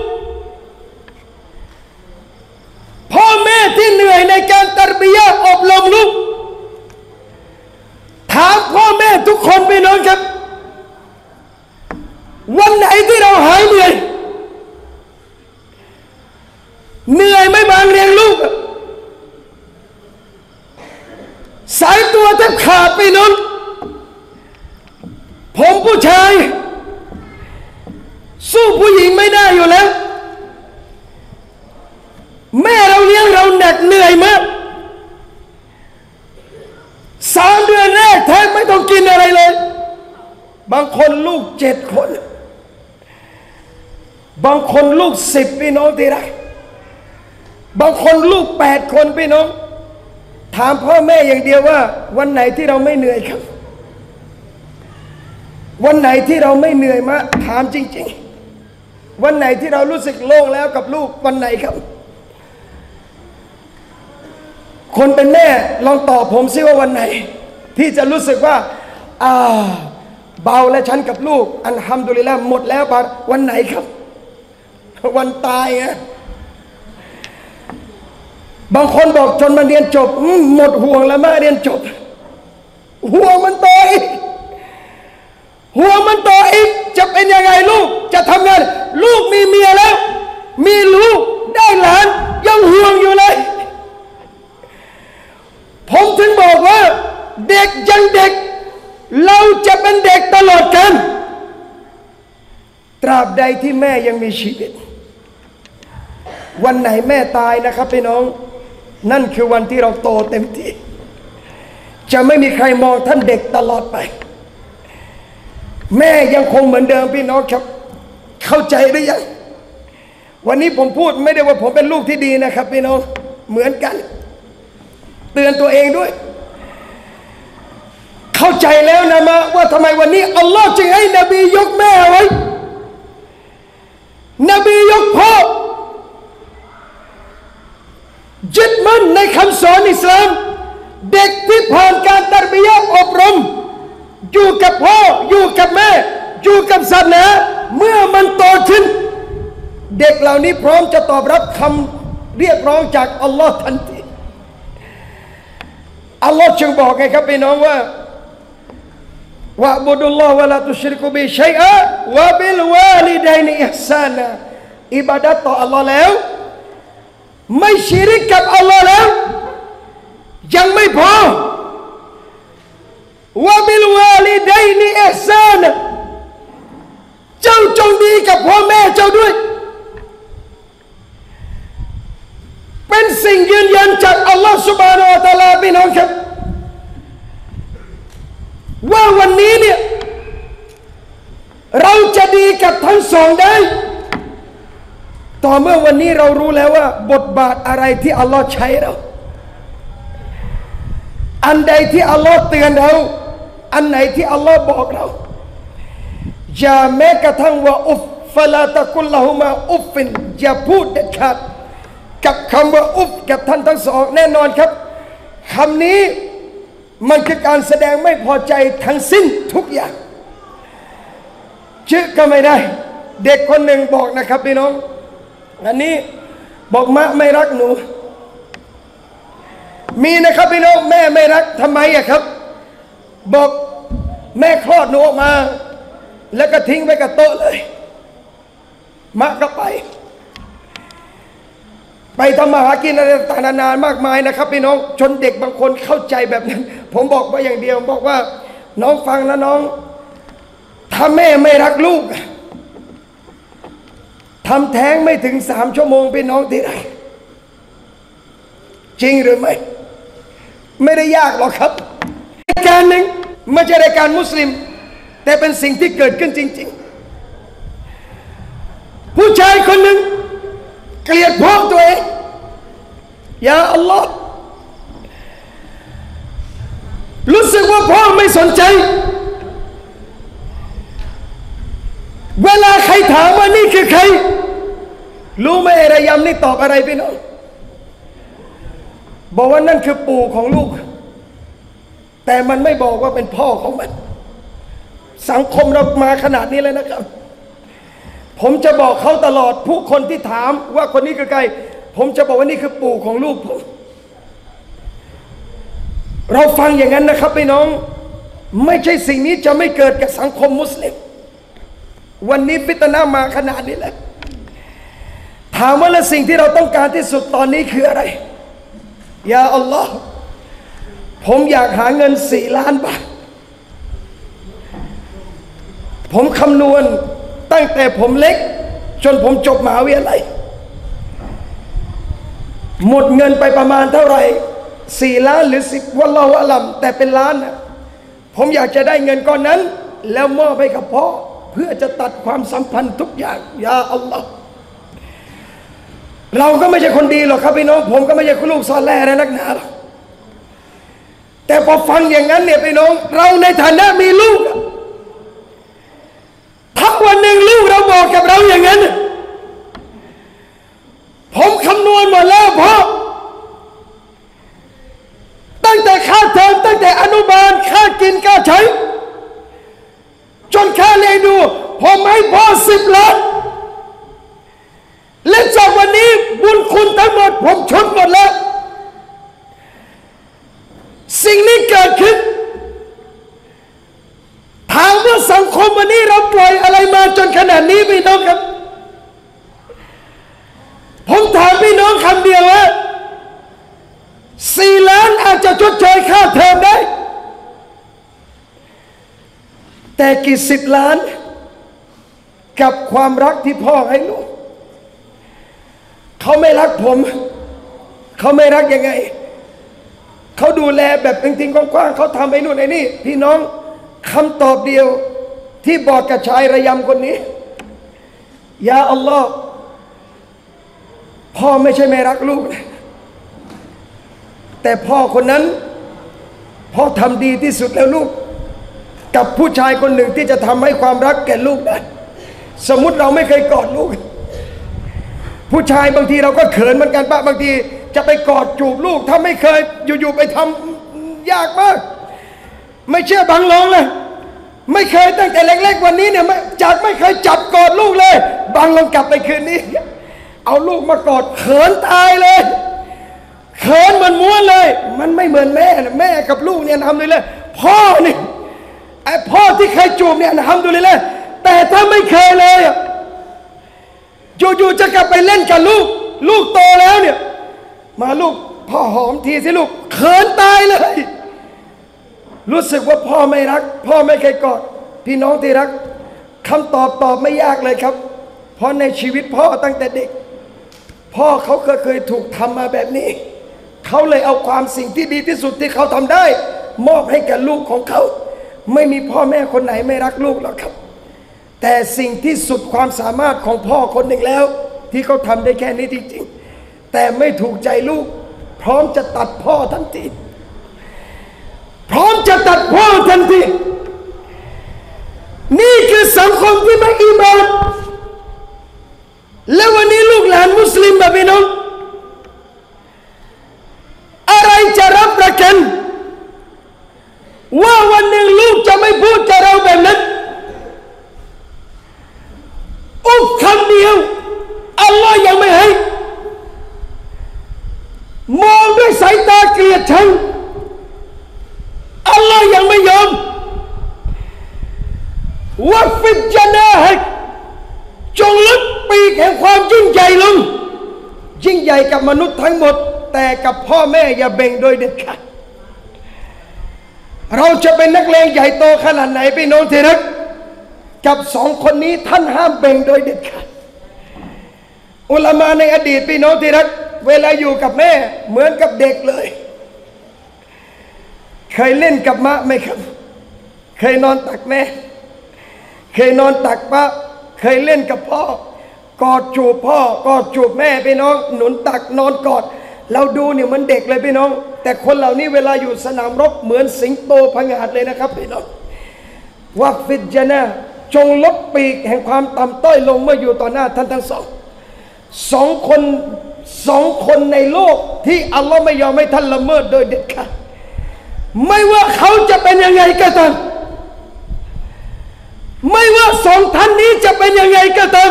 พ่อแม่ที่เหนื่อยในการตัรบียะห์อบรมลูกถามพ่อแม่ทุกคนพี่น้องครับวันไหนที่เราหายเหนื่อยเหนื่อยไม่บางเรียงลูกสายตัวแทบขาดพี่น้องผมผู้ชายสู้ผู้หญิงไม่ได้อยู่แล้วแม่เราเลี้ยงเราหนักเหนื่อยมากสามเดือนแรกแทบไม่ต้องกินอะไรเลยบางคนลูกเจ็ดคนบางคนลูกสิบพี่น้องที่รักบางคนลูกแปดคนพี่น้องถามพ่อแม่อย่างเดียวว่าวันไหนที่เราไม่เหนื่อยครับวันไหนที่เราไม่เหนื่อยมาถามจริงๆวันไหนที่เรารู้สึกโล่งแล้วกับลูกวันไหนครับคนเป็นแม่ลองตอบผมซิว่าวันไหนที่จะรู้สึกว่าอ่าเบาและฉันกับลูกอัลฮัมดุลิลละห์หมดแล้วปะวันไหนครับวันตายไงบางคนบอกจนมันเรียนจบหมดห่วงแล้วมาเรียนจบห่วงมันต่ออีกห่วงมันต่ออีกจะเป็นยังไงลูกจะทำงานลูกมีเมียแล้วมีลูกได้หลานยังห่วงอยู่เลยผมถึงบอกว่าเด็กยังเด็กเราจะเป็นเด็กตลอดกันตราบใดที่แม่ยังมีชีวิตวันไหนแม่ตายนะครับพี่น้องนั่นคือวันที่เราโตเต็มที่จะไม่มีใครมองท่านเด็กตลอดไปแม่ยังคงเหมือนเดิมพี่น้องครับเข้าใจหรือยังวันนี้ผมพูดไม่ได้ว่าผมเป็นลูกที่ดีนะครับพี่น้องเหมือนกันเตือนตัวเองด้วยเข้าใจแล้วนะมาว่าทำไมวันนี้อัลลอฮ์จึงให้นบียกแม่ไว้นบียกพ่อยึดมั่นในคำสอนอิสลามเด็กที่ผ่านการตัรบียะห์อบรมอยู่กับพ่ออยู่กับแม่อยู่กับศาสนาเมื่อมันโตขึ้นเด็กเหล่านี้พร้อมจะตอบรับคำเรียกร้องจากอัลลอฮ์ทันทีอัลลอฮ์จึงบอกไงครับพี่น้องว่าวะบุดุลลอฮ์วะลาตุชริกุบิชัยอะวะบิลวาลิดัยนิอิห์ซานะอิบาดะห์ต่ออัลลอฮ์แล้วไม่ชิริกกับอัลลอฮ์แล้วยังไม่พอวะบิลวาลิดัยนิอิห์ซานะเจ้าจงดีกับพ่อแม่เจ้าด้วยเป็นสิ่งยืนยันจากอัลลอฮ์ซุบฮานะฮูวะตะอาลาพี่น้องครับว่าวันนี้เนี่ยเราจะดีกับทั้งสองได้ต่อเมื่อวันนี้เรารู้แล้วว่าบทบาทอะไรที่อัลลอฮ์ใช้เราอันใดที่อัลลอฮ์เตือนเราอันไหนที่อัลลอฮ์บอกเราอย่าแม้กระทั่งว่าอุฟฟะลาตะกุลละหุมาอุฟฟินอย่าพูดเด็ดขาดกับคำว่าอุฟกับท่านทั้งสองแน่นอนครับคำนี้มันคือการแสดงไม่พอใจทั้งสิ้นทุกอย่างชื่อก็ไม่ได้เด็กคนหนึ่งบอกนะครับพี่น้องอันนี้บอกมะไม่รักหนูมีนะครับพี่น้องแม่ไม่รักทำไมอะครับบอกแม่คลอดหนูออกมาแล้วก็ทิ้งไว้กับโต๊ะเลยมะก็ไปไปทำมาหากินอะไรต่างๆนานามากมายนะครับพี่น้องจนเด็กบางคนเข้าใจแบบนั้นผมบอกว่าอย่างเดียวบอกว่าน้องฟังนะน้องถ้าแม่ไม่รักลูกทำแท้งไม่ถึงสามชั่วโมงพี่น้องที่ไรจริงหรือไม่ไม่ได้ยากหรอกครับรายการหนึ่งไม่ใช่รายการมุสลิมแต่เป็นสิ่งที่เกิดขึ้นจริงๆผู้ชายคนหนึ่งเกลียดพ่อตัวเองยาอัลลอฮ์รู้สึกว่าพ่อไม่สนใจเวลาใครถามว่านี่คือใครรู้ไหมระยำนี่ตอบอะไรพี่น้องบอกว่านั่นคือปู่ของลูกแต่มันไม่บอกว่าเป็นพ่อของมันสังคมเรามาขนาดนี้เลยนะครับผมจะบอกเขาตลอดผู้คนที่ถามว่าคนนี้คือใครผมจะบอกว่านี่คือปู่ของลูกผมเราฟังอย่างนั้นนะครับพี่น้องไม่ใช่สิ่งนี้จะไม่เกิดกับสังคมมุสลิมวันนี้ฟิตนะห์มาขนาดนี้แหละถามว่าแล้วสิ่งที่เราต้องการที่สุดตอนนี้คืออะไรยาอัลลอฮ์ผมอยากหาเงินสี่ล้านบาทผมคำนวณตั้งแต่ผมเล็กจนผมจบมหาวิทยาลัยหมดเงินไปประมาณเท่าไหร่สี่ล้านหรือสิบวัลลอฮุอะลัมแต่เป็นล้านนะผมอยากจะได้เงินก้อนนั้นแล้วมอบให้กับพ่อเพื่อจะตัดความสัมพันธ์ทุกอย่างยาอัลลอฮ์เราก็ไม่ใช่คนดีหรอกครับพี่น้องผมก็ไม่ใช่คุณลูกซอแลอะไรนักหนาหรอกแต่พอฟังอย่างนั้นเนี่ยพี่น้องเราในฐานะมีลูกถ้าวันหนึ่งลูกเราบอกกับเราอย่างนั้นผมคำนวณหมดแล้วพ่อตั้งแต่ค่าเทอมตั้งแต่อนุบาลค่ากินค่าใช้จนค่าเลี้ยงดูผมให้พ่อสิบล้านและจากวันนี้บุญคุณทั้งหมดผมชดหมดแล้วสิ่งนี้เกิดขึ้นถามว่าสังคมวันนี้เราปล่อยอะไรมาจนขนาดนี้พี่น้องครับผมถามพี่น้องคำเดียวว่าสี่ล้านอาจจะชดเชยค่าเทอมได้แต่กี่สิบล้านกับความรักที่พ่อให้ลูกเขาไม่รักผมเขาไม่รักยังไงเขาดูแลแบบจริงๆกว้างๆเขาทำไอ้นู่นไอ้นี่พี่น้องคำตอบเดียวที่บอกกับชายระยำคนนี้ยาอัลลอฮ์พ่อไม่ใช่ไม่รักลูกแต่พ่อคนนั้นพ่อทำดีที่สุดแล้วลูกกับผู้ชายคนหนึ่งที่จะทำให้ความรักแก่ลูกได้สมมุติเราไม่เคยกอดลูกผู้ชายบางทีเราก็เขินเหมือนกันป้าบางทีจะไปกอดจูบลูกถ้าไม่เคยอยู่ๆไปทำยากมากไม่เชื่อบังลองเลยไม่เคยตั้งแต่เล็กๆวันนี้เนี่ยจากไม่เคยจับกอดลูกเลยบังลองกลับไปคืนนี้เอาลูกมากอดเขินตายเลยเขินเหมือนม้วนเลยมันไม่เหมือนแม่นะแม่กับลูกเนี่ยทำเลยเลยพ่อนี่ไอ้พ่อที่เคยจูบเนี่ยทำดูเลยเลยแต่ถ้าไม่เคยเลยอยู่ๆจะกลับไปเล่นกับลูกลูกโตแล้วเนี่ยมาลูกพ่อหอมทีสิลูกเขินตายเลยรู้สึกว่าพ่อไม่รักพ่อไม่เคยกอดพี่น้องที่รักคำตอบตอบไม่ยากเลยครับเพราะในชีวิตพ่อตั้งแต่เด็กพ่อเขาเคยเคยถูกทำมาแบบนี้เขาเลยเอาความสิ่งที่ดีที่สุดที่เขาทำได้มอบให้กับลูกของเขาไม่มีพ่อแม่คนไหนไม่รักลูกหรอกครับแต่สิ่งที่สุดความสามารถของพ่อคนหนึ่งแล้วที่เขาทำได้แค่นี้จริงๆแต่ไม่ถูกใจลูกพร้อมจะตัดพ่อทันทีพร้อมจะตัดพ่อทันทีนี่คือสังคมที่ไม่อีหม่านแล้ววันนี้ลูกหลานมุสลิมแบบพี่น้องอะไรจะรับประกันว่าวันหนึ่งลูกจะไม่พูดกับเราแบบนั้นอุบคำเดียวอัลลอฮ์ยังไม่ให้มองด้วยสายตาเกลียดชังอัลลอฮ์ยังไม่ยอมวัฟิดจนาฮ์จงลดปีกแห่งความยิ่งใหญ่ลงยิ่งใหญ่กับมนุษย์ทั้งหมดแต่กับพ่อแม่อย่าเบ่งโดยเด็ดขาดเราจะเป็นนักเลงใหญ่โตขนาดไหนพี่น้องที่รักกับสองคนนี้ท่านห้ามเบ่งโดยเด็ดขาดอุลามาในอดีตพี่น้องที่รักเวลาอยู่กับแม่เหมือนกับเด็กเลยเคยเล่นกับมะไหมครับเคยนอนตักแม่เคยนอนตักป้าเคยเล่นกับพ่อกอดจูบพ่อกอดจูบแม่พี่น้องหนุนตักนอนกอดเราดูเนี่ยมันเด็กเลยพี่น้องแต่คนเหล่านี้เวลาอยู่สนามรบเหมือนสิงโตผงาดเลยนะครับพี่น้องวัฟฟิดจนะจงลดปีกแห่งความต่ำต้อยลงเมื่ออยู่ต่อหน้าท่านทั้งสองสองคนสองคนในโลกที่อัลลอฮ์ไม่ยอมให้ท่านละเมิดโดยเด็ดขาดไม่ว่าเขาจะเป็นยังไงก็ตามไม่ว่าสองท่านนี้จะเป็นยังไงก็ตาม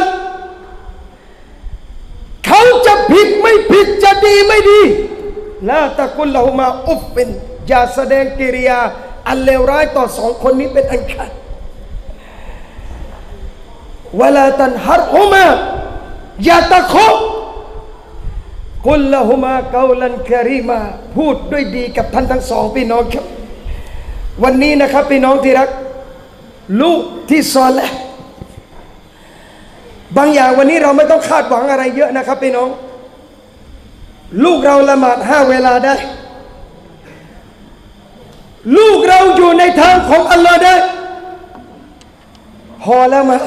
เขาจะผิดไม่ผิดจะดีไม่ดีลาตะกุลละหุมาอุฟฟินอย่าแสดงกิริยาอันเลวร้ายต่อสองคนนี้เป็นอันขาดวะลาตันฮัรฮุมาอย่าตะคอกกุลละหุมากาวลันกะรีมาพูดด้วยดีกับท่านทั้งสองพี่น้องครับวันนี้นะครับพี่น้องที่รักลูกที่ซอลิห์บางอย่างวันนี้เราไม่ต้องคาดหวังอะไรเยอะนะครับพี่น้องลูกเราละหมาดห้าเวลาได้ลูกเราอยู่ในทางของอัลลอฮ์ได้พอแล้วมา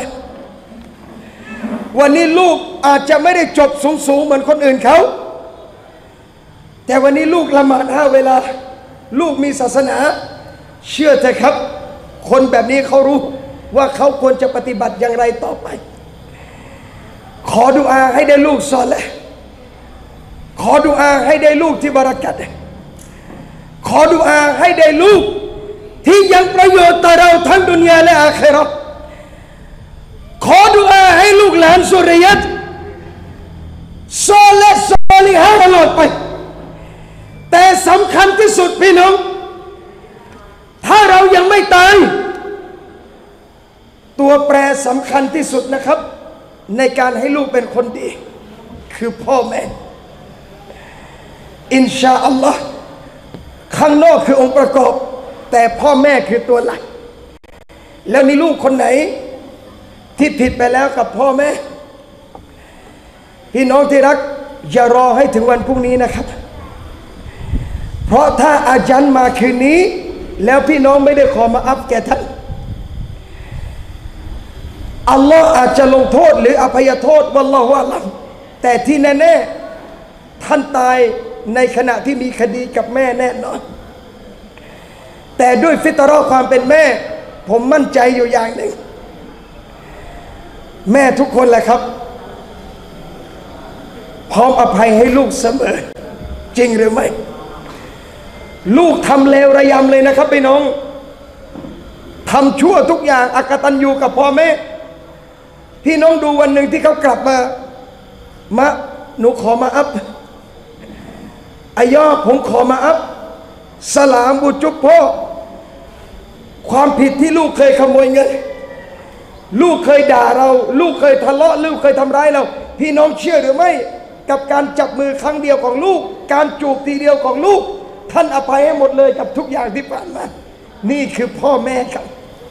วันนี้ลูกอาจจะไม่ได้จบสูงๆเหมือนคนอื่นเขาแต่วันนี้ลูกละหมาดห้าเวลาลูกมีศาสนาเชื่อเถอะครับคนแบบนี้เขารู้ว่าเขาควรจะปฏิบัติอย่างไรต่อไปขอดุอาให้ได้ลูกซอลิห์ขอดุอาให้ได้ลูกที่บารักัตขอดุอาให้ได้ลูกที่ยังประโยชน์ต่อเราทั้งดุนยาและอาคิเราะห์ขอดุอาให้ลูกหลานสุริยัตซอลิห์ซอลิฮะตลอดไปแต่สำคัญที่สุดพี่น้องถ้าเรายังไม่ตายตัวแปรสำคัญที่สุดนะครับในการให้ลูกเป็นคนดีคือพ่อแม่อินชาอัลลอฮ์ข้างนอกคือองค์ประกอบแต่พ่อแม่คือตัวหลักแล้วมีลูกคนไหนที่ผิดไปแล้วกับพ่อแม่พี่น้องที่รักอย่ารอให้ถึงวันพรุ่งนี้นะครับเพราะถ้าอาจารย์มาคืนนี้แล้วพี่น้องไม่ได้ขอมาอัพแก่ท่านอัลลอฮ์อาจจะลงโทษหรืออภัยโทษวัลลอฮุอะลัมแต่ที่แน่ๆท่านตายในขณะที่มีคดีกับแม่แน่นอนแต่ด้วยฟิตเราะห์ความเป็นแม่ผมมั่นใจอยู่อย่างหนึ่งแม่ทุกคนแหละครับพร้อมอภัยให้ลูกเสมอจริงหรือไม่ลูกทำเลวระยำเลยนะครับพี่น้องทำชั่วทุกอย่างอกตัญญูกับพ่อแม่พี่น้องดูวันหนึ่งที่เขากลับมามะหนูขอมาอัพอายอผมขอมาอัพสลามบุจุบพ่อความผิดที่ลูกเคยขโมยเงินลูกเคยด่าเราลูกเคยทะเลาะลูกเคยทำร้ายเราพี่น้องเชื่อหรือไม่กับการจับมือครั้งเดียวของลูกการจูบทีเดียวของลูกท่านอภัยให้หมดเลยกับทุกอย่างที่ผ่านมานี่คือพ่อแม่ครับ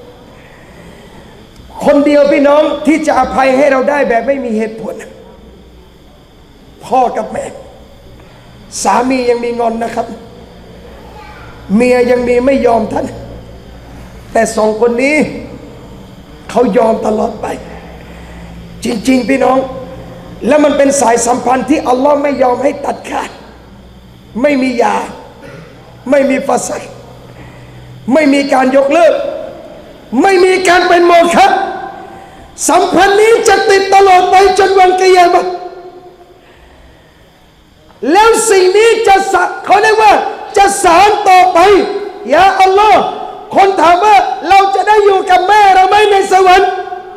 คนเดียวพี่น้องที่จะอภัยให้เราได้แบบไม่มีเหตุผลพ่อกับแม่สามียังมีงอนนะครับเมียยังมีไม่ยอมท่านแต่สองคนนี้เขายอมตลอดไปจริงๆพี่น้องและมันเป็นสายสัมพันธ์ที่อัลลอฮ์ไม่ยอมให้ตัดขาดไม่มียาไม่มีฟาซักไม่มีการยกเลิกไม่มีการเป็นโมฆะสัมพันธ์นี้จะติดตลอดไปจนวันกิยามะห์แล้วสิ่งนี้จะเขาเรียกว่าจะสานต่อไปยาอัลลอฮ์คนถามว่าเราจะได้อยู่กับแม่เราไหมในสวรรค์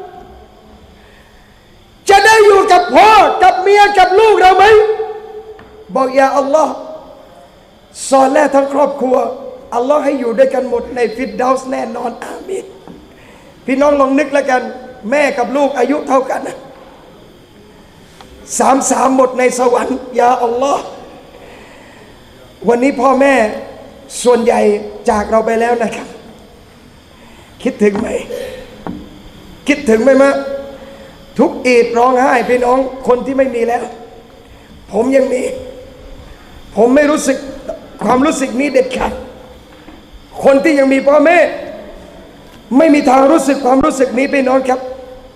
จะได้อยู่กับพ่อกับเมียกับลูกเราไหมบอกยาอัลลอฮ์ซอเลห์ทั้งครอบครัวอัลลอฮ์ให้อยู่ด้วยกันหมดในฟิรเดาส์แน่นอนอามีนพี่น้องลองนึกแล้วกันแม่กับลูกอายุเท่ากันนะสามสามหมดในสวรรค์ยาอัลลอฮ์วันนี้พ่อแม่ส่วนใหญ่จากเราไปแล้วนะครับคิดถึงไหมคิดถึงไหมมะทุกอีดร้องไห้พี่น้องคนที่ไม่มีแล้วผมยังมีผมไม่รู้สึกความรู้สึกนี้เด็ดขาดคนที่ยังมีพ่อแม่ไม่มีทางรู้สึกความรู้สึกนี้พี่น้องครับ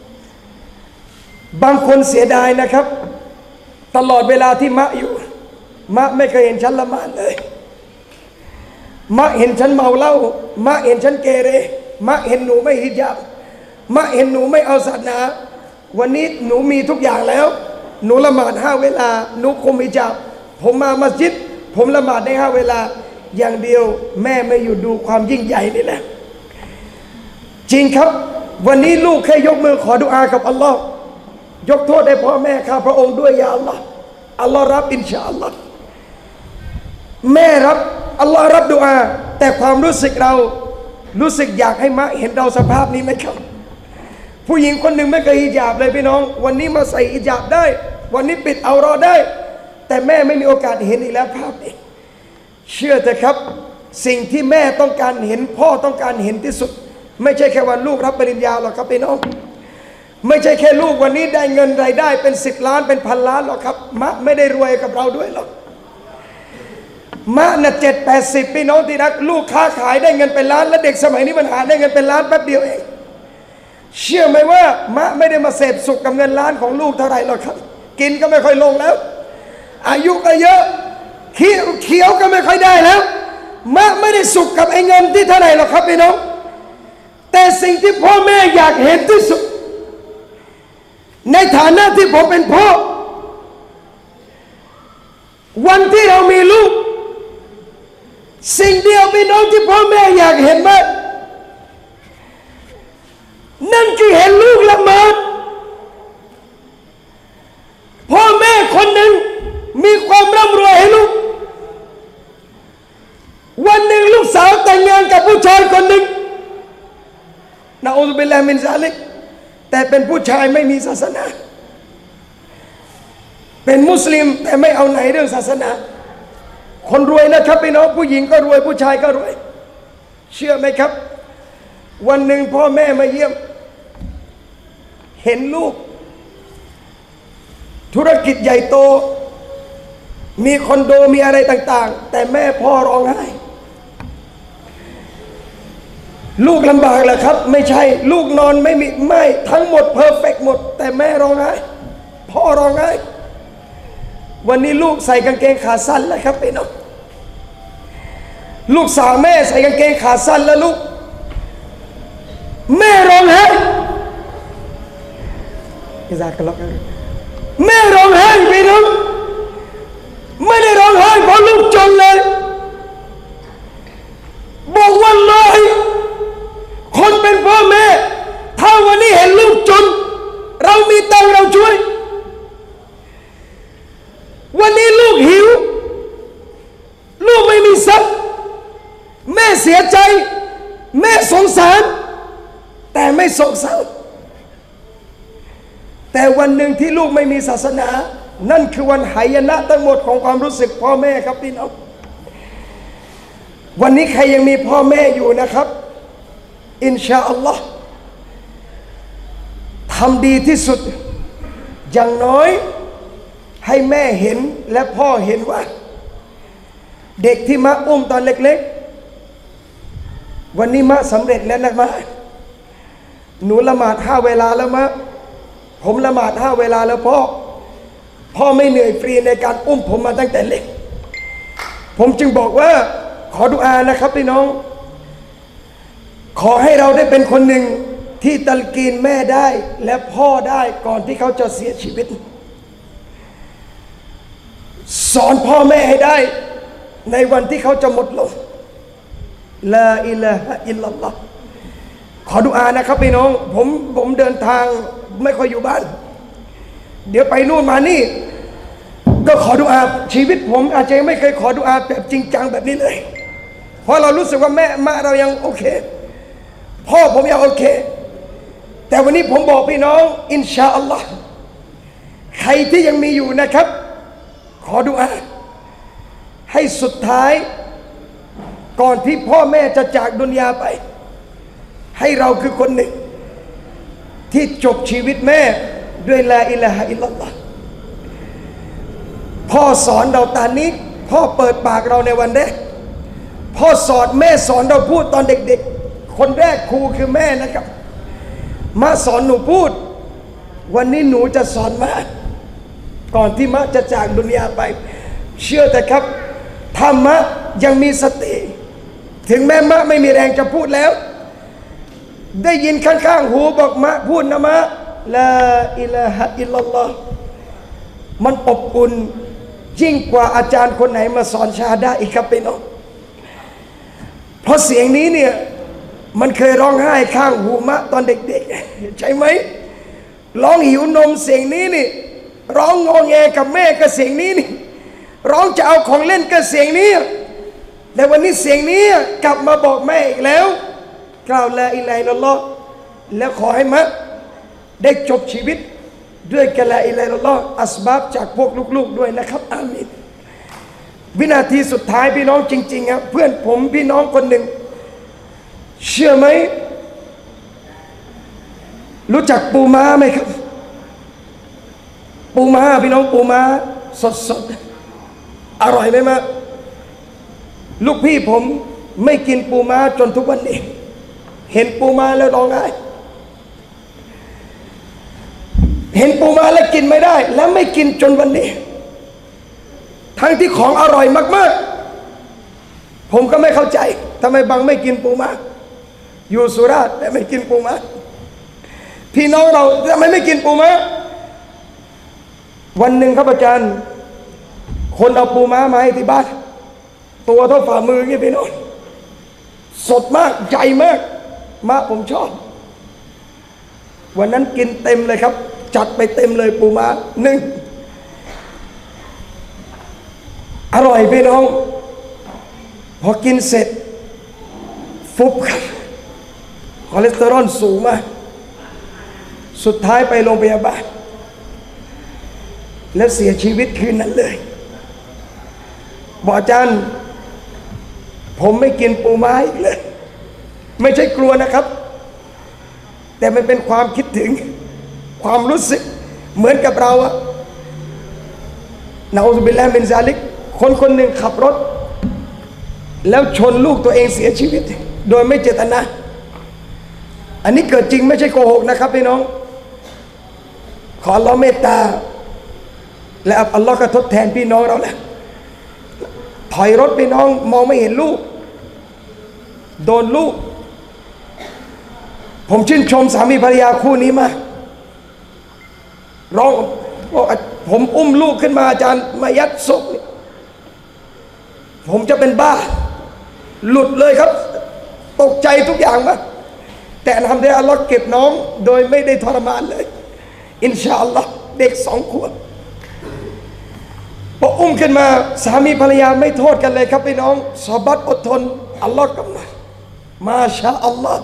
บางคนเสียดายนะครับตลอดเวลาที่มะอยู่มะไม่เคยเห็นฉันละหมาดเลยมะเห็นฉันเมาเหล้ามะเห็นฉันเกเรมะเห็นหนูไม่ฮิญาบมะเห็นหนูไม่เอาศาสนาวันนี้หนูมีทุกอย่างแล้วหนูละหมาดห้าเวลาหนูคุมฮิญาบผมมามัสยิดผมละหมาดได้ห้าเวลาอย่างเดียวแม่ไม่อยู่ดูความยิ่งใหญ่นี่แหละจริงครับวันนี้ลูกแค่ยกมือขอดุอากับอัลลอฮ์ยกโทษให้พ่อแม่ข้าพระองค์ด้วยยาอัลลอฮ์อัลลอฮ์รับอินชาอัลลอฮ์แม่รับอัลลอฮ์รับดุอาแต่ความรู้สึกเรารู้สึกอยากให้มะเห็นเราสภาพนี้ไหมครับผู้หญิงคนหนึ่งไม่เคยฮิญาบเลยพี่น้องวันนี้มาใส่ฮิญาบได้วันนี้ปิดเอารอได้แต่แม่ไม่มีโอกาสเห็นอีกแล้วภาพนี้เชื่อเถอะครับสิ่งที่แม่ต้องการเห็นพ่อต้องการเห็นที่สุดไม่ใช่แค่วันลูกรับปริญญาหรอกครับพี่น้องไม่ใช่แค่ลูกวันนี้ได้เงินรายได้เป็นสิบล้านเป็นพันล้านหรอกครับมะไม่ได้รวยกับเราด้วยหรอกมะน่ะเจ็ดแปดสิบพี่น้องที่รักลูกค้าขายได้เงินเป็นล้านและเด็กสมัยนี้มันหาได้เงินเป็นล้านแป๊บเดียวเองเชื่อไหมว่ามะไม่ได้มาเสพสุขกับเงินล้านของลูกเท่าไหร่หรอกครับกินก็ไม่ค่อยลงแล้วอายุก็เยอะเคี้ยวเคี้ยวก็ไม่ค่อยได้แล้วมะไม่ได้สุขกับไอ้เงินที่เท่าไหร่หรอกครับพี่น้องแต่สิ่งที่พ่อแม่อยากเห็นที่สุดในฐานะที่ผมเป็นพ่อวันที่เรามีลูกสิ่งเดียวพี่น้องที่พ่อแม่อยากเห็นมากนั่นคือเห็นลูกละหมาดพ่อแม่คนหนึ่งมีความร่ำรวยให้ลูกวันหนึ่งลูกสาวแต่งงานกับผู้ชายคนหนึ่งนะอูซุบิลลาฮิมินซาลิกแต่เป็นผู้ชายไม่มีศาสนาเป็นมุสลิมแต่ไม่เอาไหนเรื่องศาสนาคนรวยนะครับพี่น้องผู้หญิงก็รวยผู้ชายก็รวยเชื่อไหมครับวันหนึ่งพ่อแม่มาเยี่ยมเห็นลูกธุรกิจใหญ่โตมีคอนโดมีอะไรต่างๆแต่แม่พ่อร้องไห้ลูกลำบากเหรอครับไม่ใช่ลูกนอนไม่มีไม่ทั้งหมดเพอร์เฟกต์หมดแต่แม่ร้องไห้พ่อร้องไห้วันนี้ลูกใส่กางเกงขาสั้นแล้วครับพี่น้องลูกสาวแม่ใส่กางเกงขาสั้นแล้วลูกแม่ร้องไห้อิซากันล็อกแม่ร้องไห้พี่น้องไม่ได้ร้องไห้เพราะลูกจนเลยบอกว่าเลยคนเป็นพ่อแม่ถ้าวันนี้เห็นลูกจนเรามีตังเราช่วยวันนี้ลูกหิวลูกไม่มีทรัพย์แม่เสียใจแม่สงสารแต่ไม่สงสารแต่วันหนึ่งที่ลูกไม่มีศาสนานั่นคือวันหายนะทั้งหมดของความรู้สึกพ่อแม่ครับพี่น้องวันนี้ใครยังมีพ่อแม่อยู่นะครับอินชาอัลลอฮ์ทำดีที่สุดอย่างน้อยให้แม่เห็นและพ่อเห็นว่าเด็กที่มาอุ้มตอนเล็กๆวันนี้มาสำเร็จแล้วนะมาหนูละหมาดห้าเวลาแล้วมะผมละหมาดห้าเวลาแล้วพ่อพ่อไม่เหนื่อยฟรีในการอุ้มผมมาตั้งแต่เล็กผมจึงบอกว่าขอดุอานะครับพี่น้องขอให้เราได้เป็นคนหนึ่งที่ตัลกีนแม่ได้และพ่อได้ก่อนที่เขาจะเสียชีวิตสอนพ่อแม่ให้ได้ในวันที่เขาจะหมดลมลาอิลาฮะอิลลัลลอฮ์ขอดุอานะครับพี่น้องผมผมเดินทางไม่ค่อยอยู่บ้านเดี๋ยวไปนู่นมานี่ก็ขอดุอาชีวิตผมอาจจะไม่เคยขอดุอาแบบจริงจังแบบนี้เลยเพราะเรารู้สึกว่าแม่มาเรายังโอเคพ่อผมยังโอเคแต่วันนี้ผมบอกพี่น้องอินชาอัลลอฮ์ใครที่ยังมีอยู่นะครับขอดุอาให้สุดท้ายก่อนที่พ่อแม่จะจากดุนยาไปให้เราคือคนหนึ่งที่จบชีวิตแม่ด้วยลาอิลาฮะอิลลัลลอฮ์พ่อสอนเราตอนนี้พ่อเปิดปากเราในวันแรกพ่อสอนแม่สอนเราพูดตอนเด็กๆคนแรกครูคือแม่นะครับมาสอนหนูพูดวันนี้หนูจะสอนมาก่อนที่มะจะจากดุนยาไปเชื่อแต่ครับถ้ามะยังมีสติถึงแม้มะไม่มีแรงจะพูดแล้วได้ยินข้างๆหูบอกมะพูดนะมะลาอิลาฮะอิลลัลลอฮ์มันอบอุ่นยิ่งกว่าอาจารย์คนไหนมาสอนชาดาอีกครับพี่น้องเพราะเสียงนี้เนี่ยมันเคยร้องไห้ข้างหูมะตอนเด็กๆใช่ไหมร้องหิวนมเสียงนี้นี่ร้องงอแงกับแม่ก็เสียงนี้นี่ร้องจะเอาของเล่นก็เสียงนี้แต่วันนี้เสียงนี้กลับมาบอกแม่อีกแล้วกล่าวลาอิลาฮะอิลลัลลอฮ์แล้วขอให้มะได้จบชีวิตด้วยกะลาอิลาฮะอิลลัลลอฮ์อัสบับจากพวกลูกๆด้วยนะครับอามีนวินาทีสุดท้ายพี่น้องจริงๆครับเพื่อนผมพี่น้องคนหนึ่งเชื่อไหมรู้จักปูม้าไหมครับปูม้าพี่น้องปูม้าสดๆอร่อยไหมมะลูกพี่ผมไม่กินปูม้าจนทุกวันนี้เห็นปูม้าแล้วร้องไห้เห็นปูม้าแล้วกินไม่ได้แล้วไม่กินจนวันนี้ทั้งที่ของอร่อยมากๆผมก็ไม่เข้าใจทำไมบางไม่กินปูม้าอยู่สุราษฎร์แต่ไม่กินปูม้าพี่น้องเราทำไมไม่กินปูม้าวันหนึ่งครับอาจารย์คนเอาปูม้ามาให้ที่บ้านตัวเท่าฝ่ามืองี้พี่น้องสดมากใหญ่มากมากผมชอบวันนั้นกินเต็มเลยครับจัดไปเต็มเลยปูม้าหนึ่งอร่อยพี่น้องพอกินเสร็จฟุบครับคอเลสเตอรอลสูงมากสุดท้ายไปโรงพยาบาลแล้วเสียชีวิตคืนนั้นเลยบอกอาจารย์ผมไม่กินปูม้าอีกเลยไม่ใช่กลัวนะครับแต่มันเป็นความคิดถึงความรู้สึกเหมือนกับเราอะนะอูซุบิลลาฮิมินซาลิกคนคนหนึ่งขับรถแล้วชนลูกตัวเองเสียชีวิตโดยไม่เจตนาอันนี้เกิดจริงไม่ใช่โกหกนะครับพี่น้องขออัลลอฮ์เมตตาและอัลลอฮ์ก็ทดแทนพี่น้องเราแหละถอยรถพี่น้องมองไม่เห็นลูกโดนลูกผมชื่นชมสามีภรรยาคู่นี้มากร้องบอกผมอุ้มลูกขึ้นมาอาจารย์มายัดศพผมจะเป็นบ้าหลุดเลยครับตกใจทุกอย่างมากแต่ทำได้อัลลอฮ์เก็บน้องโดยไม่ได้ทรมานเลยอินชาอัลลอฮ์เด็กสองขวบพออุ้มขึ้นมาสามีภรรยาไม่โทษกันเลยครับพี่น้องซอบัตอดทนอัลลอฮ์กำลังมาชาอัลลอฮ์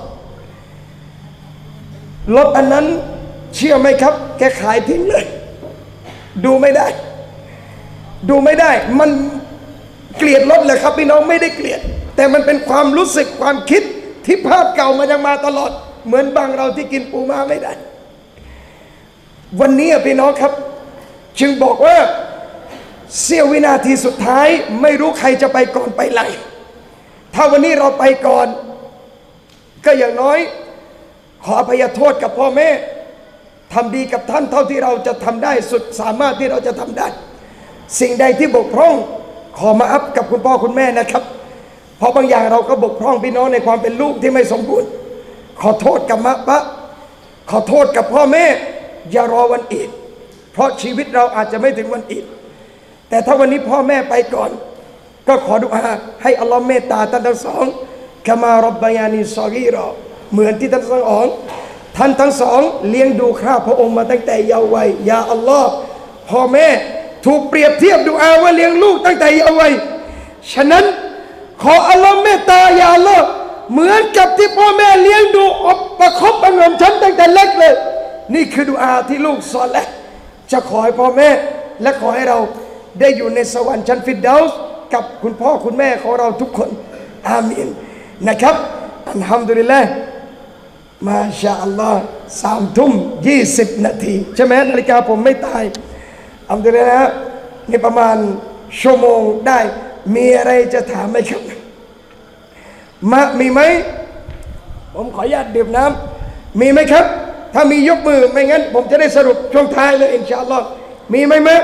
รถอันนั้นเชื่อไหมครับแกขายทิ้งเลยดูไม่ได้ดูไม่ได้มันเกลียดรถเลยครับพี่น้องไม่ได้เกลียดแต่มันเป็นความรู้สึกความคิดที่ภาพเก่ามันยังมาตลอดเหมือนบางเราที่กินปูม้าไม่ได้วันนี้พี่น้องครับจึงบอกว่าเสี้ยววินาทีสุดท้ายไม่รู้ใครจะไปก่อนไปหลังถ้าวันนี้เราไปก่อนก็อย่างน้อยขออภัยโทษกับพ่อแม่ทำดีกับท่านเท่าที่เราจะทำได้สุดสามารถที่เราจะทำได้สิ่งใดที่บกพร่องขอมาอัพกับคุณพ่อคุณแม่นะครับเพราะบางอย่างเราก็บกพร่องพี่น้องในความเป็นลูกที่ไม่สมบูรณ์ขอโทษกับมะปะขอโทษกับพ่อแม่อย่ารอวันอีดเพราะชีวิตเราอาจจะไม่ถึงวันอีดแต่ถ้าวันนี้พ่อแม่ไปก่อนก็ขอดุอาให้อัลลอฮ์เมตตาท่านทั้งสองกะมารบบยานีซอกีรอเหมือนที่ท่านทั้งสองท่านทั้งสองเลี้ยงดูข้าพระองค์มาตั้งแต่เยาว์วัยยาอัลลอฮ์พ่อแม่ถูกเปรียบเทียบดุอาว่าเลี้ยงลูกตั้งแต่เยาว์วัยฉะนั้นขออัลลอฮ์เมตตายาอัลลอฮ์เหมือนกับที่พ่อแม่เลี้ยงดูอบประคบประหงมฉันตั้งแต่เล็กเลยนี่คือดุอาที่ลูกสอนและจะขอให้พ่อแม่และขอให้เราได้อยู่ในสวรรค์ชั้นฟิรเดาส์กับคุณพ่อคุณแม่ของเราทุกคนอามีนนะครับอัลฮัมดุลิลละห์มาชาอัลลอฮ์สามทุ่มยี่สิบนาทีใช่ไหมนาฬิกาผมไม่ตายอัลฮัมดุลิลละห์นี่ประมาณชั่วโมงได้มีอะไรจะถามไหมครับมามีไหมผมขออนุญาตดื่มน้ำมีไหมครับถ้ามียกมือไม่งั้นผมจะได้สรุปช่วงท้ายเลยอินชาอัลลอฮ์มีไหมมะ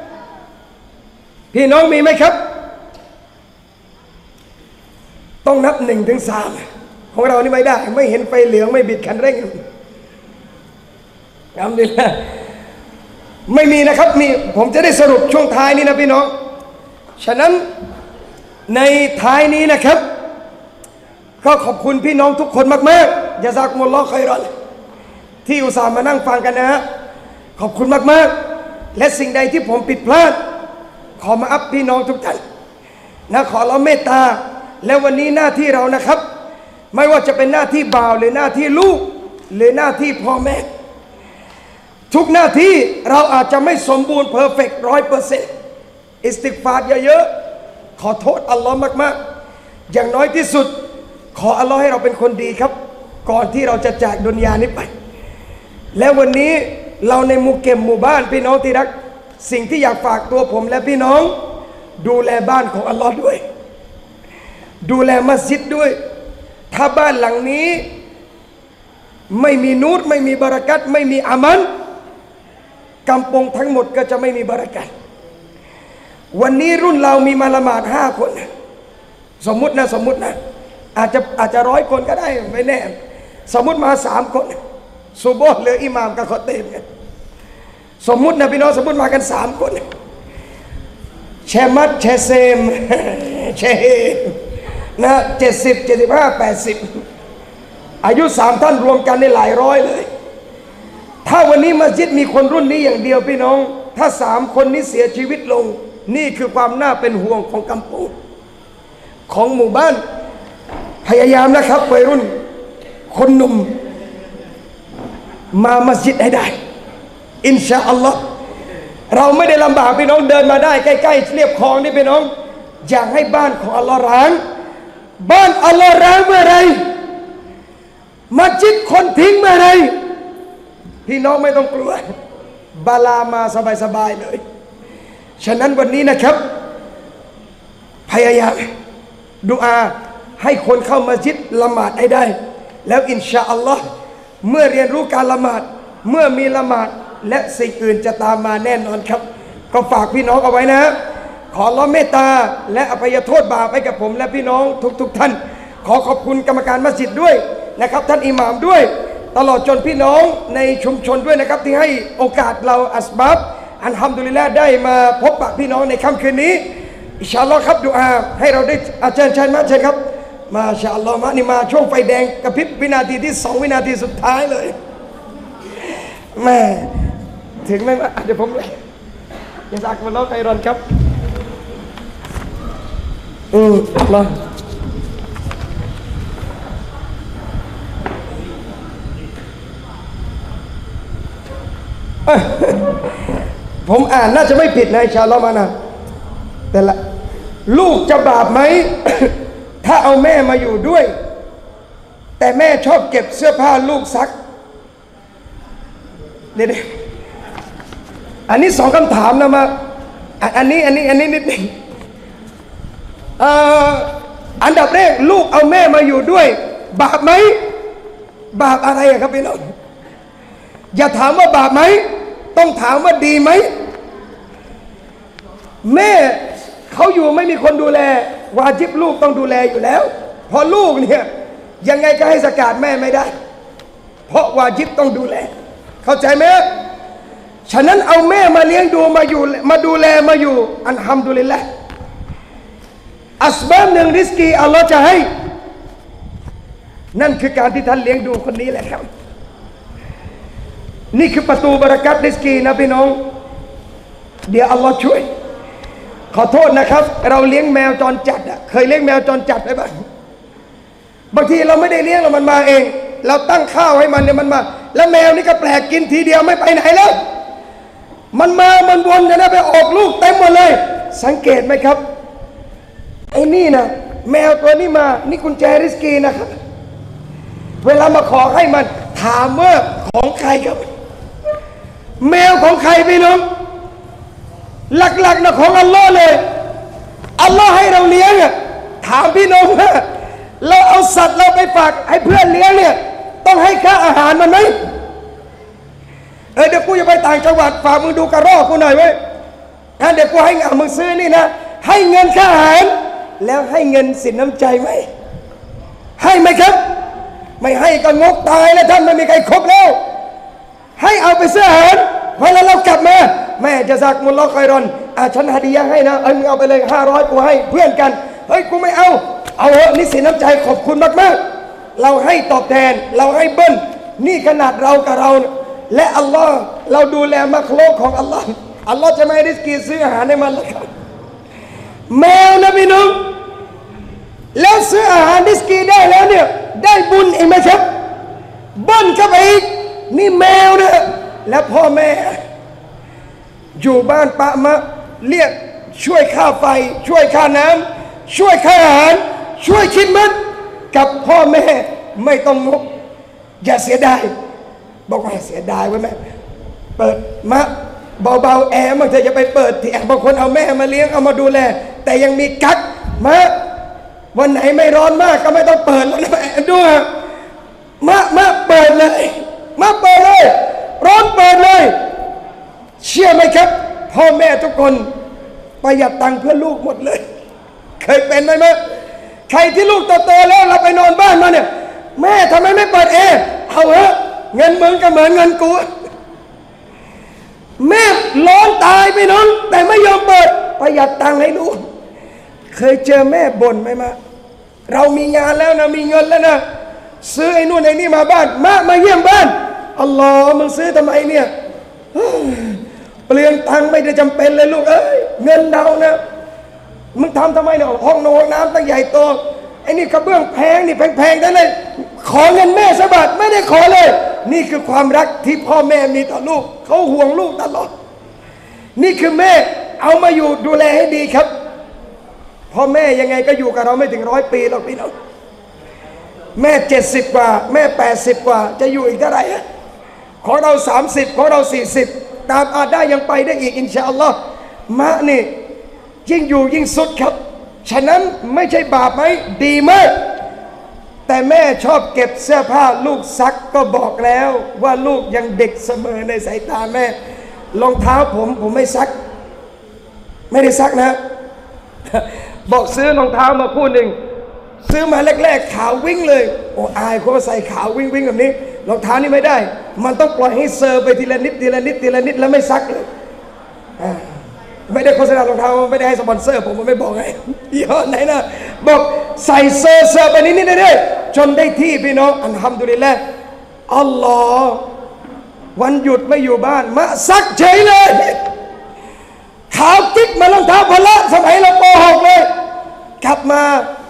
พี่น้องมีไหมครับต้องนับหนึ่งถึงสามของเรานี่ไม่ได้ไม่เห็นไฟเหลืองไม่บิดคันเร่งอัลฮัมดุลิลละห์ไม่มีนะครับมีผมจะได้สรุปช่วงท้ายนี้นะพี่น้องฉะนั้นในท้ายนี้นะครับก็ขอบคุณพี่น้องทุกคนมากๆยะซากุมุลลอฮ์ค็อยรอนที่อุตส่าห์มานั่งฟังกันนะฮะขอบคุณมากๆและสิ่งใดที่ผมผิดพลาดขอมาอัพพี่น้องทุกท่านนะขอเราเมตตาและวันนี้หน้าที่เรานะครับไม่ว่าจะเป็นหน้าที่บ่าวหรือหน้าที่ลูกหรือหน้าที่พ่อแม่ทุกหน้าที่เราอาจจะไม่สมบูรณ์เพอร์เฟกต์ร้อยเปอร์เซ็นต์อิสติฆฟารเยอะๆขอโทษอัลลอฮ์มากๆอย่างน้อยที่สุดขออัลลอฮ์ให้เราเป็นคนดีครับก่อนที่เราจะจากดุนยานี้ไปและวันนี้เราในหมู่เก็มหมู่บ้านพี่น้องที่รักสิ่งที่อยากฝากตัวผมและพี่น้องดูแลบ้านของอัลลอฮ์ด้วยดูแลมัสยิดด้วยถ้าบ้านหลังนี้ไม่มีนูรไม่มีบารักัตไม่มีอามันกำปงทั้งหมดก็จะไม่มีบารักัตวันนี้รุ่นเรามีมาละหมาดห้าคนสมมุตินะสมมุตินะอาจจะอาจจะร้อยคนก็ได้ไม่แน่สมมุติมาสามคนซุบฮ์หรืออิหม่ามกับคอเตบกันสมมุตินะพี่น้องสมมุติมากันสามคนแชมัดแชเซมแชเฮนะเจ็ดสิบเจ็ดสิบห้าแปดสิบอายุสามท่านรวมกันในหลายร้อยเลยถ้าวันนี้มัสยิดมีคนรุ่นนี้อย่างเดียวพี่น้องถ้าสามคนนี้เสียชีวิตลงนี่คือความน่าเป็นห่วงของกำปงของหมู่บ้านพยายามนะครับวัยรุ่นคนหนุ่มมามัสยิดให้ได้อินชาอัลลอฮ์เราไม่ได้ลำบากพี่น้องเดินมาได้ใกล้ๆเรียบคลองนี่พี่น้องอยากให้บ้านของอัลลอฮ์ร้างบ้านอัลลอฮ์ร้างเมื่อไรมัสยิดคนทิ้งเมื่อไรพี่น้องไม่ต้องกลัวบาลามาสบายๆเลยฉะนั้นวันนี้นะครับพยายามดุอาให้คนเข้ามัสยิดละหมาดให้ได้แล้วอินชาอัลลอฮ์เมื่อเรียนรู้การละหมาดเมื่อมีละหมาดและสิ่งอื่นจะตามมาแน่นอนครับก็ฝากพี่น้องเอาไว้นะขออัลเลาะห์เมตตาและอภัยโทษบาปให้กับผมและพี่น้องทุกๆท่านขอขอบคุณกรรมการมัสยิดด้วยนะครับท่านอิหม่ามด้วยตลอดจนพี่น้องในชุมชนด้วยนะครับที่ให้โอกาสเราอัสบับอัลฮัมดุลิลละห์ได้มาพบปะพี่น้องในค่ำคืนนี้อินชาอัลลอฮ์ครับดุอาให้เราได้อาจารย์เชิญมาเชิญครับมาชาอัลลอฮ์มานี่มาช่วงไฟแดงกระพริบวินาทีที่สองวินาทีสุดท้ายเลยแม่ถึงไหมว่าเดี๋ยวผมเลยยังสักมาแล้วใครรอนครับอืมมาผมอ่านน่าจะไม่ผิดนะอินชาอัลลอฮ์มานะแต่ละลูกจะบาปไหม ถ้าเอาแม่มาอยู่ด้วยแต่แม่ชอบเก็บเสื้อผ้าลูกซักเดี๋ยวอันนี้สองคำถามนะมาอันนี้อันนี้อันนี้นิดหนึ่งอันดับแรกลูกเอาแม่มาอยู่ด้วยบาปไหมบาปอะไรครับพี่น้องอย่าถามว่าบาปไหมต้องถามว่าดีไหมแม่เขาอยู่ไม่มีคนดูแลวาญิบลูกต้องดูแลอยู่แล้วพอลูกเนี่ยยังไงก็ให้สกาดแม่ไม่ได้เพราะวาญิบต้องดูแลเข้าใจไหมฉะนั้นเอาแม่มาเลี้ยงดูมาอยู่มาดูแลมาอยู่อัลฮัมดุลิลละห์อัสบาบหนึ่งริสกีอัลลอฮ์จะให้นั่นคือการที่ท่านเลี้ยงดูคนนี้แหละครับนี่คือประตูบารักัตริสกีนะพี่น้องเดี๋ยวอัลลอฮ์ช่วยขอโทษนะครับเราเลี้ยงแมวจรจัดอ่ะเคยเลี้ยงแมวจรจัดไหมบ้างบางทีเราไม่ได้เลี้ยงเรามันมาเองเราตั้งข้าวให้มันเนี่ยมันมาแล้วแมวนี่ก็แปลกกินทีเดียวไม่ไปไหนแล้วมันมามันวนจะได้ไปออกลูกเต็มหมดเลยสังเกตไหมครับไอ้นี่นะแมวตัวนี้มานี่กุญแจริสกีนะครับเวลามาขอให้มันถามว่าของใครครับแมวของใครพี่น้องหลักๆนะของอัลลอฮ์เลยอัลลอฮ์ให้เราเลี้ยงอ่ะถามพี่น้องว่าเราเอาสัตว์เราไปฝากให้เพื่อนเลี้ยงเนี่ยต้องให้ค่าอาหารมันไหมเออเดี๋ยวกูจะไปต่างจังหวัดฝากมึงดูกระรอกกูหน่อยเว้ยงั้นเดี๋ยวกูให้เงินมึงซื้อนี่นะให้เงินค่าอาหารแล้วให้เงินสินน้ำใจไหมให้ไหมครับไม่ให้ก็งกตายแล้วท่านไม่มีใครครบแล้วให้เอาไปซื้ออาหารพอแล้วเรากลับมาแม่จะซักมุลลอฮ์คอยรอนอ่ะฉันหาดียะให้นะเอ้ยมึงเอาไปเลยห้าร้อยกูให้เพื่อนกันเฮ้ยกูไม่เอาเอาเถอะนี่สินน้ำใจขอบคุณมากๆเราให้ตอบแทนเราให้เบิ้ลนี่ขนาดเรากับเราและอัลลอฮ์เราดูแลมักโลกของอัลลอฮ์อัลลอฮ์จะไม่ริสกีซื้ออาหารให้มันหรอกครับแมวนะพี่น้องแล้วซื้ออาหารริสกีได้แล้วเนี่ยได้บุญเองไหมครับเบิ้ลเข้าไปอีกนี่แมวนะแล้วพ่อแม่อยู่บ้านปะมะเรียกช่วยค่าไฟช่วยค่าน้ำช่วยค่าอาหารช่วยคิดมันกับพ่อแม่ไม่ต้องงกอย่าเสียดายบอกว่าเสียดายไว้แม่เปิดมะเบาๆแอร์มันเธอจะไปเปิดที่บางคนเอาแม่มาเลี้ยงเอามาดูแลแต่ยังมีกั๊กมะวันไหนไม่ร้อนมากก็ไม่ต้องเปิดแล้วนะแม่ดูฮะมะมะเปิดเลยมาเปิดเลยร้อนเปิดเลยเชื่อไหมครับพ่อแม่ทุกคนประหยัดตังค์เพื่อลูกหมดเลยเคยเป็นไหมแม่ใครที่ลูกโตๆแล้วเราไปนอนบ้านมาเนี่ยแม่ทำไมไม่เปิดแอร์เอาเถอะเงินมึงก็เหมือนเงินกูแม่ร้อนตายไปน้องแต่ไม่ยอมเปิดประหยัดตังค์ให้ลูกเคยเจอแม่บ่นไหมมาเรามีงานแล้วนะมีเงินแล้วนะซื้อไอ้นู่นไอ้นี่มาบ้านมามาเยี่ยมบ้านอัลลอฮ์มึงซื้อทำไมเนี่ยเปลืองตังค์ไม่ได้จำเป็นเลยลูกเอ้ยเงินเรานะมึงทำทำไมเนี่ยห้องนอนน้ำตั้งใหญ่โตไอ้นี่กระเบื้องแพงนี่แพงๆทั้งนั้นขอเงินแม่สักบาทไม่ได้ขอเลยนี่คือความรักที่พ่อแม่มีต่อลูกเขาห่วงลูกตลอดนี่คือแม่เอามาอยู่ดูแลให้ดีครับพ่อแม่ยังไงก็อยู่กับเราไม่ถึงร้อยปีหรอกพี่น้องแม่เจ็ดสิบกว่าแม่แปดสิบกว่าจะอยู่อีกเท่าไหร่ของเราสามสิบของเราสี่สิบตามอาจได้ยังไปได้อีกอินชาอัลลอฮ์มะนี่ยิ่งอยู่ยิ่งสุดครับฉะนั้นไม่ใช่บาปไหมดีมากแต่แม่ชอบเก็บเสื้อผ้าลูกซักก็บอกแล้วว่าลูกยังเด็กเสมอในสายตาแม่รองเท้าผมผมไม่ซักไม่ได้ซักนะบอกซื้อรองเท้ามาคู่หนึ่งซื้อมาแรกๆขาววิ่งเลยโอ้อายเขาใส่ขาววิ่งวิ่งแบบนี้รองเท้านี่ไม่ได้มันต้องปล่อยให้เซอร์ไปทีละนิดทีละนิดทีละนิดแล้วไม่ซักเลยไม่ได้โฆษณารองเท้าไม่ได้ให้สปอนเซอร์ผมไม่บอกไงยี่ห้อไหนนะบอกใส่เซอร์เซอร์ไปนิดนิดเรื่อยๆจนได้ที่พี่น้องอัลฮัมดุลิลละห์อัลลอฮ์วันหยุดไม่อยู่บ้านมาซักเฉยเลยขาวกิ๊กมารองเท้าพละสมัยเราป หกเลยกลับมา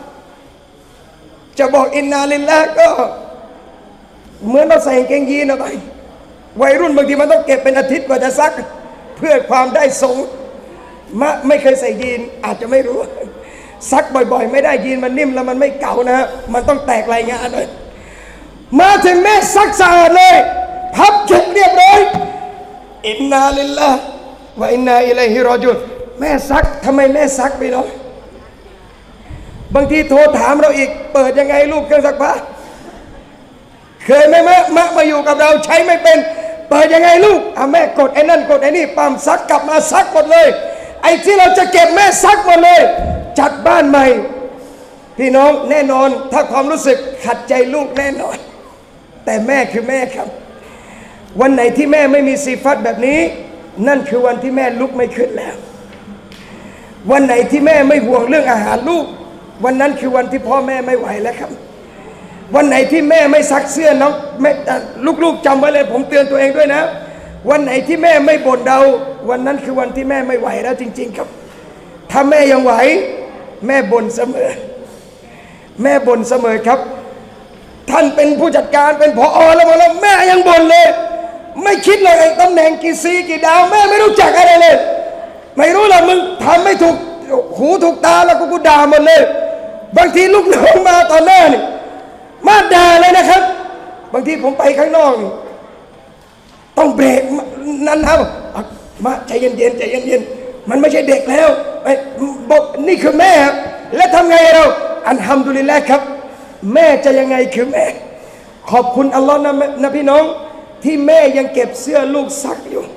จะบอกอินนาลิลละห์ก็เหมือนเราใส่กางเกงยีนเอาไปวัยรุ่นบางทีมันต้องเก็บเป็นอาทิตย์กว่าจะซักเพื่อความได้ทรงมะไม่เคยใส่ยีนอาจจะไม่รู้ซักบ่อยๆไม่ได้ยีนมันนิ่มแล้วมันไม่เก่านะมันต้องแตกรายงานเลยมาถึงแม่ซักสะอาดเลยพับเก็บเรียบร้อยอินนาลิลละห์วะอินนาอิลัยฮิรอญูนแม่ซักทำไมแม่ซักไปเนาะบางทีโทรถามเราอีกเปิดยังไงลูกเครื่องซักผ้าเคยไหมมะมะมาอยู่กับเราใช้ไม่เป็นเปิดยังไงลูกอ่ะแม่กดไอ้นั่นกดไอ้นี่ปั๊มซักกลับมาซักหมดเลยไอ้ที่เราจะเก็บแม่ซักหมดเลยจัดบ้านใหม่พี่น้องแน่นอนถ้าความรู้สึกขัดใจลูกแน่นอนแต่แม่คือแม่ครับวันไหนที่แม่ไม่มีสีฟัดแบบนี้นั่นคือวันที่แม่ลุกไม่ขึ้นแล้ววันไหนที่แม่ไม่ห่วงเรื่องอาหารลูกวันนั้นคือวันที่พ่อแม่ไม่ไหวแล้วครับวันไหนที่แม่ไม่ซักเสื้อน้องแม่ลูกๆจำไว้เลยผมเตือนตัวเองด้วยนะวันไหนที่แม่ไม่บ่นเราวันนั้นคือวันที่แม่ไม่ไหวแล้วจริงๆครับถ้าแม่ยังไหวแม่บ่นเสมอแม่บ่นเสมอครับท่านเป็นผู้จัดการเป็นผอแล้วมาแล้วแม่ยังบ่นเลยไม่คิดเลยไอ้ตำแหน่งกี่ซีกี่ดาวแม่ไม่รู้จักอะไรเลยไม่รู้ละมึงทำไม่ถูกหูถูกตาแล้วกูกูด่าหมดเลยบางทีลูกน้องมาตอนหน้านี่มาด่าเลยนะครับบางทีผมไปข้างนอกต้องเบรกนั้นครับมาใจเย็นๆใจเย็นๆมันไม่ใช่เด็กแล้วบอกนี่คือแม่และทำไงเราอัลฮัมดุลิลละห์ครับแม่จะยังไงคือแม่ขอบคุณอัลลอฮ์นะนะพี่น้องที่แม่ยังเก็บเสื้อลูกซักอยู่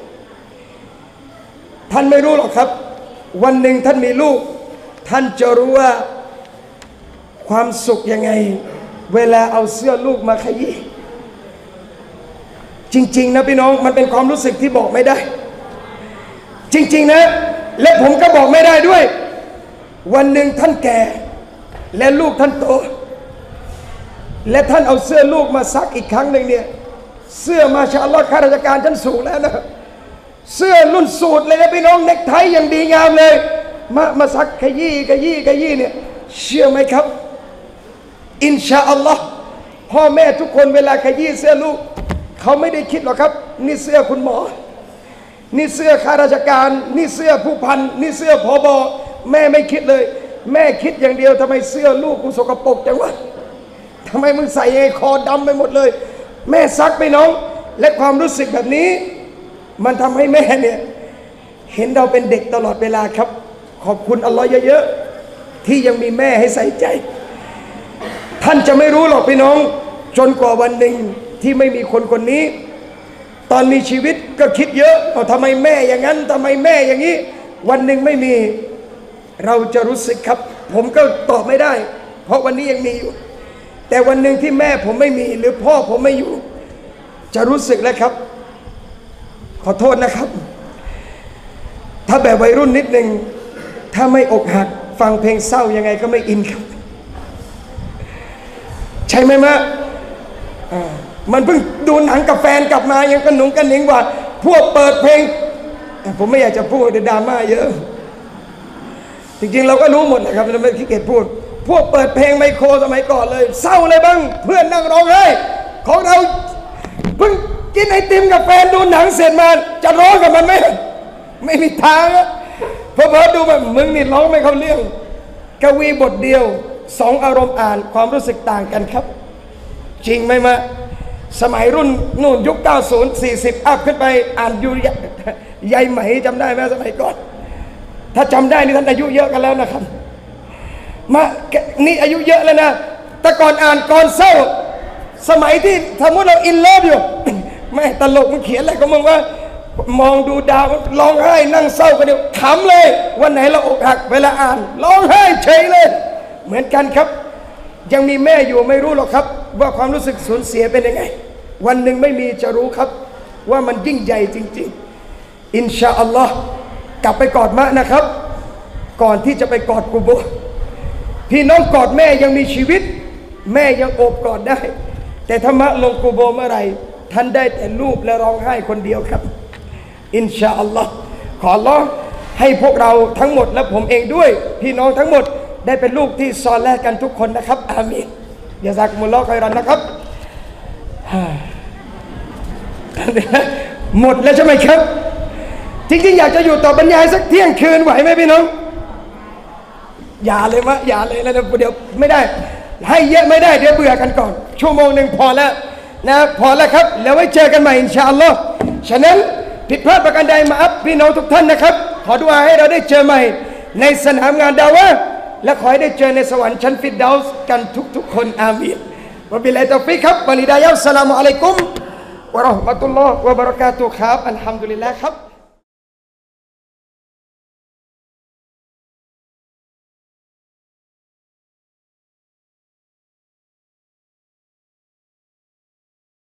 ท่านไม่รู้หรอกครับวันหนึ่งท่านมีลูกท่านจะรู้ว่าความสุขยังไงเวลาเอาเสื้อลูกมาขยี้จริงๆนะพี่น้องมันเป็นความรู้สึกที่บอกไม่ได้จริงๆนะและผมก็บอกไม่ได้ด้วยวันหนึ่งท่านแก่และลูกท่านโตและท่านเอาเสื้อลูกมาซักอีกครั้งหนึ่งเนี่ยเสื้อมาชาอัลลอฮ์ข้าราชการชั้นสูงแล้วนะเสื้อรุ่นสูตรเลยนะพี่น้องเน็กไทอย่างดีงามเลยมามาซักขยี้ขยี้ขยี้เนี่ยเชื่อไหมครับอินชาอัลลอฮ์พ่อแม่ทุกคนเวลาขยี้เสื้อลูกเขาไม่ได้คิดหรอกครับนี่เสื้อคุณหมอนี่เสื้อข้าราชการนี่เสื้อผู้พันนี่เสื้อผบ.แม่ไม่คิดเลยแม่คิดอย่างเดียวทำไมเสื้อลูกกูสกปรกจังวะทำไมมึงใส่ไอ้คอดำไปหมดเลยแม่ซักไปน้องและความรู้สึกแบบนี้มันทำให้แม่เนี่ยเห็นเราเป็นเด็กตลอดเวลาครับขอบคุณอัลลอฮ์เยอะๆที่ยังมีแม่ให้ใส่ใจท่านจะไม่รู้หรอกพี่น้องจนกว่าวันหนึ่งที่ไม่มีคนคนนี้ตอนมีชีวิตก็คิดเยอะเอาทำไมแม่อย่างนั้นทำไมแม่อย่างนี้วันหนึ่งไม่มีเราจะรู้สึกครับผมก็ตอบไม่ได้เพราะวันนี้ยังมีอยู่แต่วันหนึ่งที่แม่ผมไม่มีหรือพ่อผมไม่อยู่จะรู้สึกแล้วครับขอโทษนะครับถ้าแบบวัยรุ่นนิดหนึ่งถ้าไม่อกหักฟังเพลงเศร้ายังไงก็ไม่อินครับใช่ไหมมะมันเพิ่งดูหนังกับแฟนกลับมายังกระหนุงกระหนิงว่าพวกเปิดเพลงผมไม่อยากจะพูดแต่ดราม่าเยอะจริงๆเราก็รู้หมดนะครับเราไม่ขี้เกียจพูดพวกเปิดเพลงไมโครสมัยก่อนเลยเศร้าเลยบ้างเพื่อนนั่งร้องไห้ของเราเพิ่งกินไอติมกับแฟนดูหนังเสร็จมาจะร้องกับมันไหมไม่มีทางอะเพราะๆดูแบบมึงนี่ร้องไม่เข้าเรื่องกวีบทเดียวสองอารมณ์อ่านความรู้สึกต่างกันครับจริงไหมมะสมัยรุ่นนู่นยุคเก้าสิบ สี่สิบอัพขึ้นไปอ่านอยู่ยายไหมจำได้ไหมสมัยก่อนถ้าจำได้นี่ท่านอายุเยอะกันแล้วนะครับมานี่อายุเยอะแล้วนะแต่ก่อนอ่านก่อนเศร้าสมัยที่สมมติเราอินเลิฟอยู่แม่ตลกมันเขียนอะไรก็มึงว่ามองดูดาวร้องไห้นั่งเศร้ากันเดียวขำเลยวันไหนเราอกหักเวลาอ่านร้องไห้เฉยเลยเหมือนกันครับยังมีแม่อยู่ไม่รู้หรอกครับว่าความรู้สึกสูญเสียเป็นยังไงวันหนึ่งไม่มีจะรู้ครับว่ามันยิ่งใหญ่จริงๆอินชาอัลลอฮ์กลับไปกอดมะนะครับก่อนที่จะไปกอดกูโบพี่น้องกอดแม่ยังมีชีวิตแม่ยังโอบกอดได้แต่ธรรมะลงกูโบเมื่อไรท่านได้แต่รูปและร้องไห้คนเดียวครับอินชาอัลลอฮ์ขออัลลอฮ์ให้พวกเราทั้งหมดและผมเองด้วยพี่น้องทั้งหมดได้เป็นลูกที่ซอเลห์กันทุกคนนะครับอามีนยาซากุมุลลอฮ์ค็อยรอนนะครับหมดแล้วใช่ไหมครับจริงๆอยากจะอยู่ต่อบรรยายสักเที่ยงคืนไหวไหมพี่น้องอย่าเลยมะอย่าเลยแล้วเดี๋ยวไม่ได้ให้เยอะไม่ได้เดี๋ยวเบื่อกันก่อนชั่วโมงหนึ่งพอแล้วนะพอแล้วครับแล้วไว้เจอกันใหม่อินชาอัลลอฮ์ฉะนั้นผิดพลาดประการใดมาอัพพี่น้องทุกท่านนะครับขอดุอาให้เราได้เจอใหม่ในสนามงานดาวะและขอให้ได้เจอในสวรรค์ชั้นฟิรเดาส์กันทุกๆคนอามีนวะบิลลาฮิตอฟิกครับวะลิดายะฮ์อัสสลามุอะลัยกุมวะเราะห์มะตุลลอฮ์วะบะเราะกาตุฮ์ครับอัลฮัมดุลิลลาห์ครับ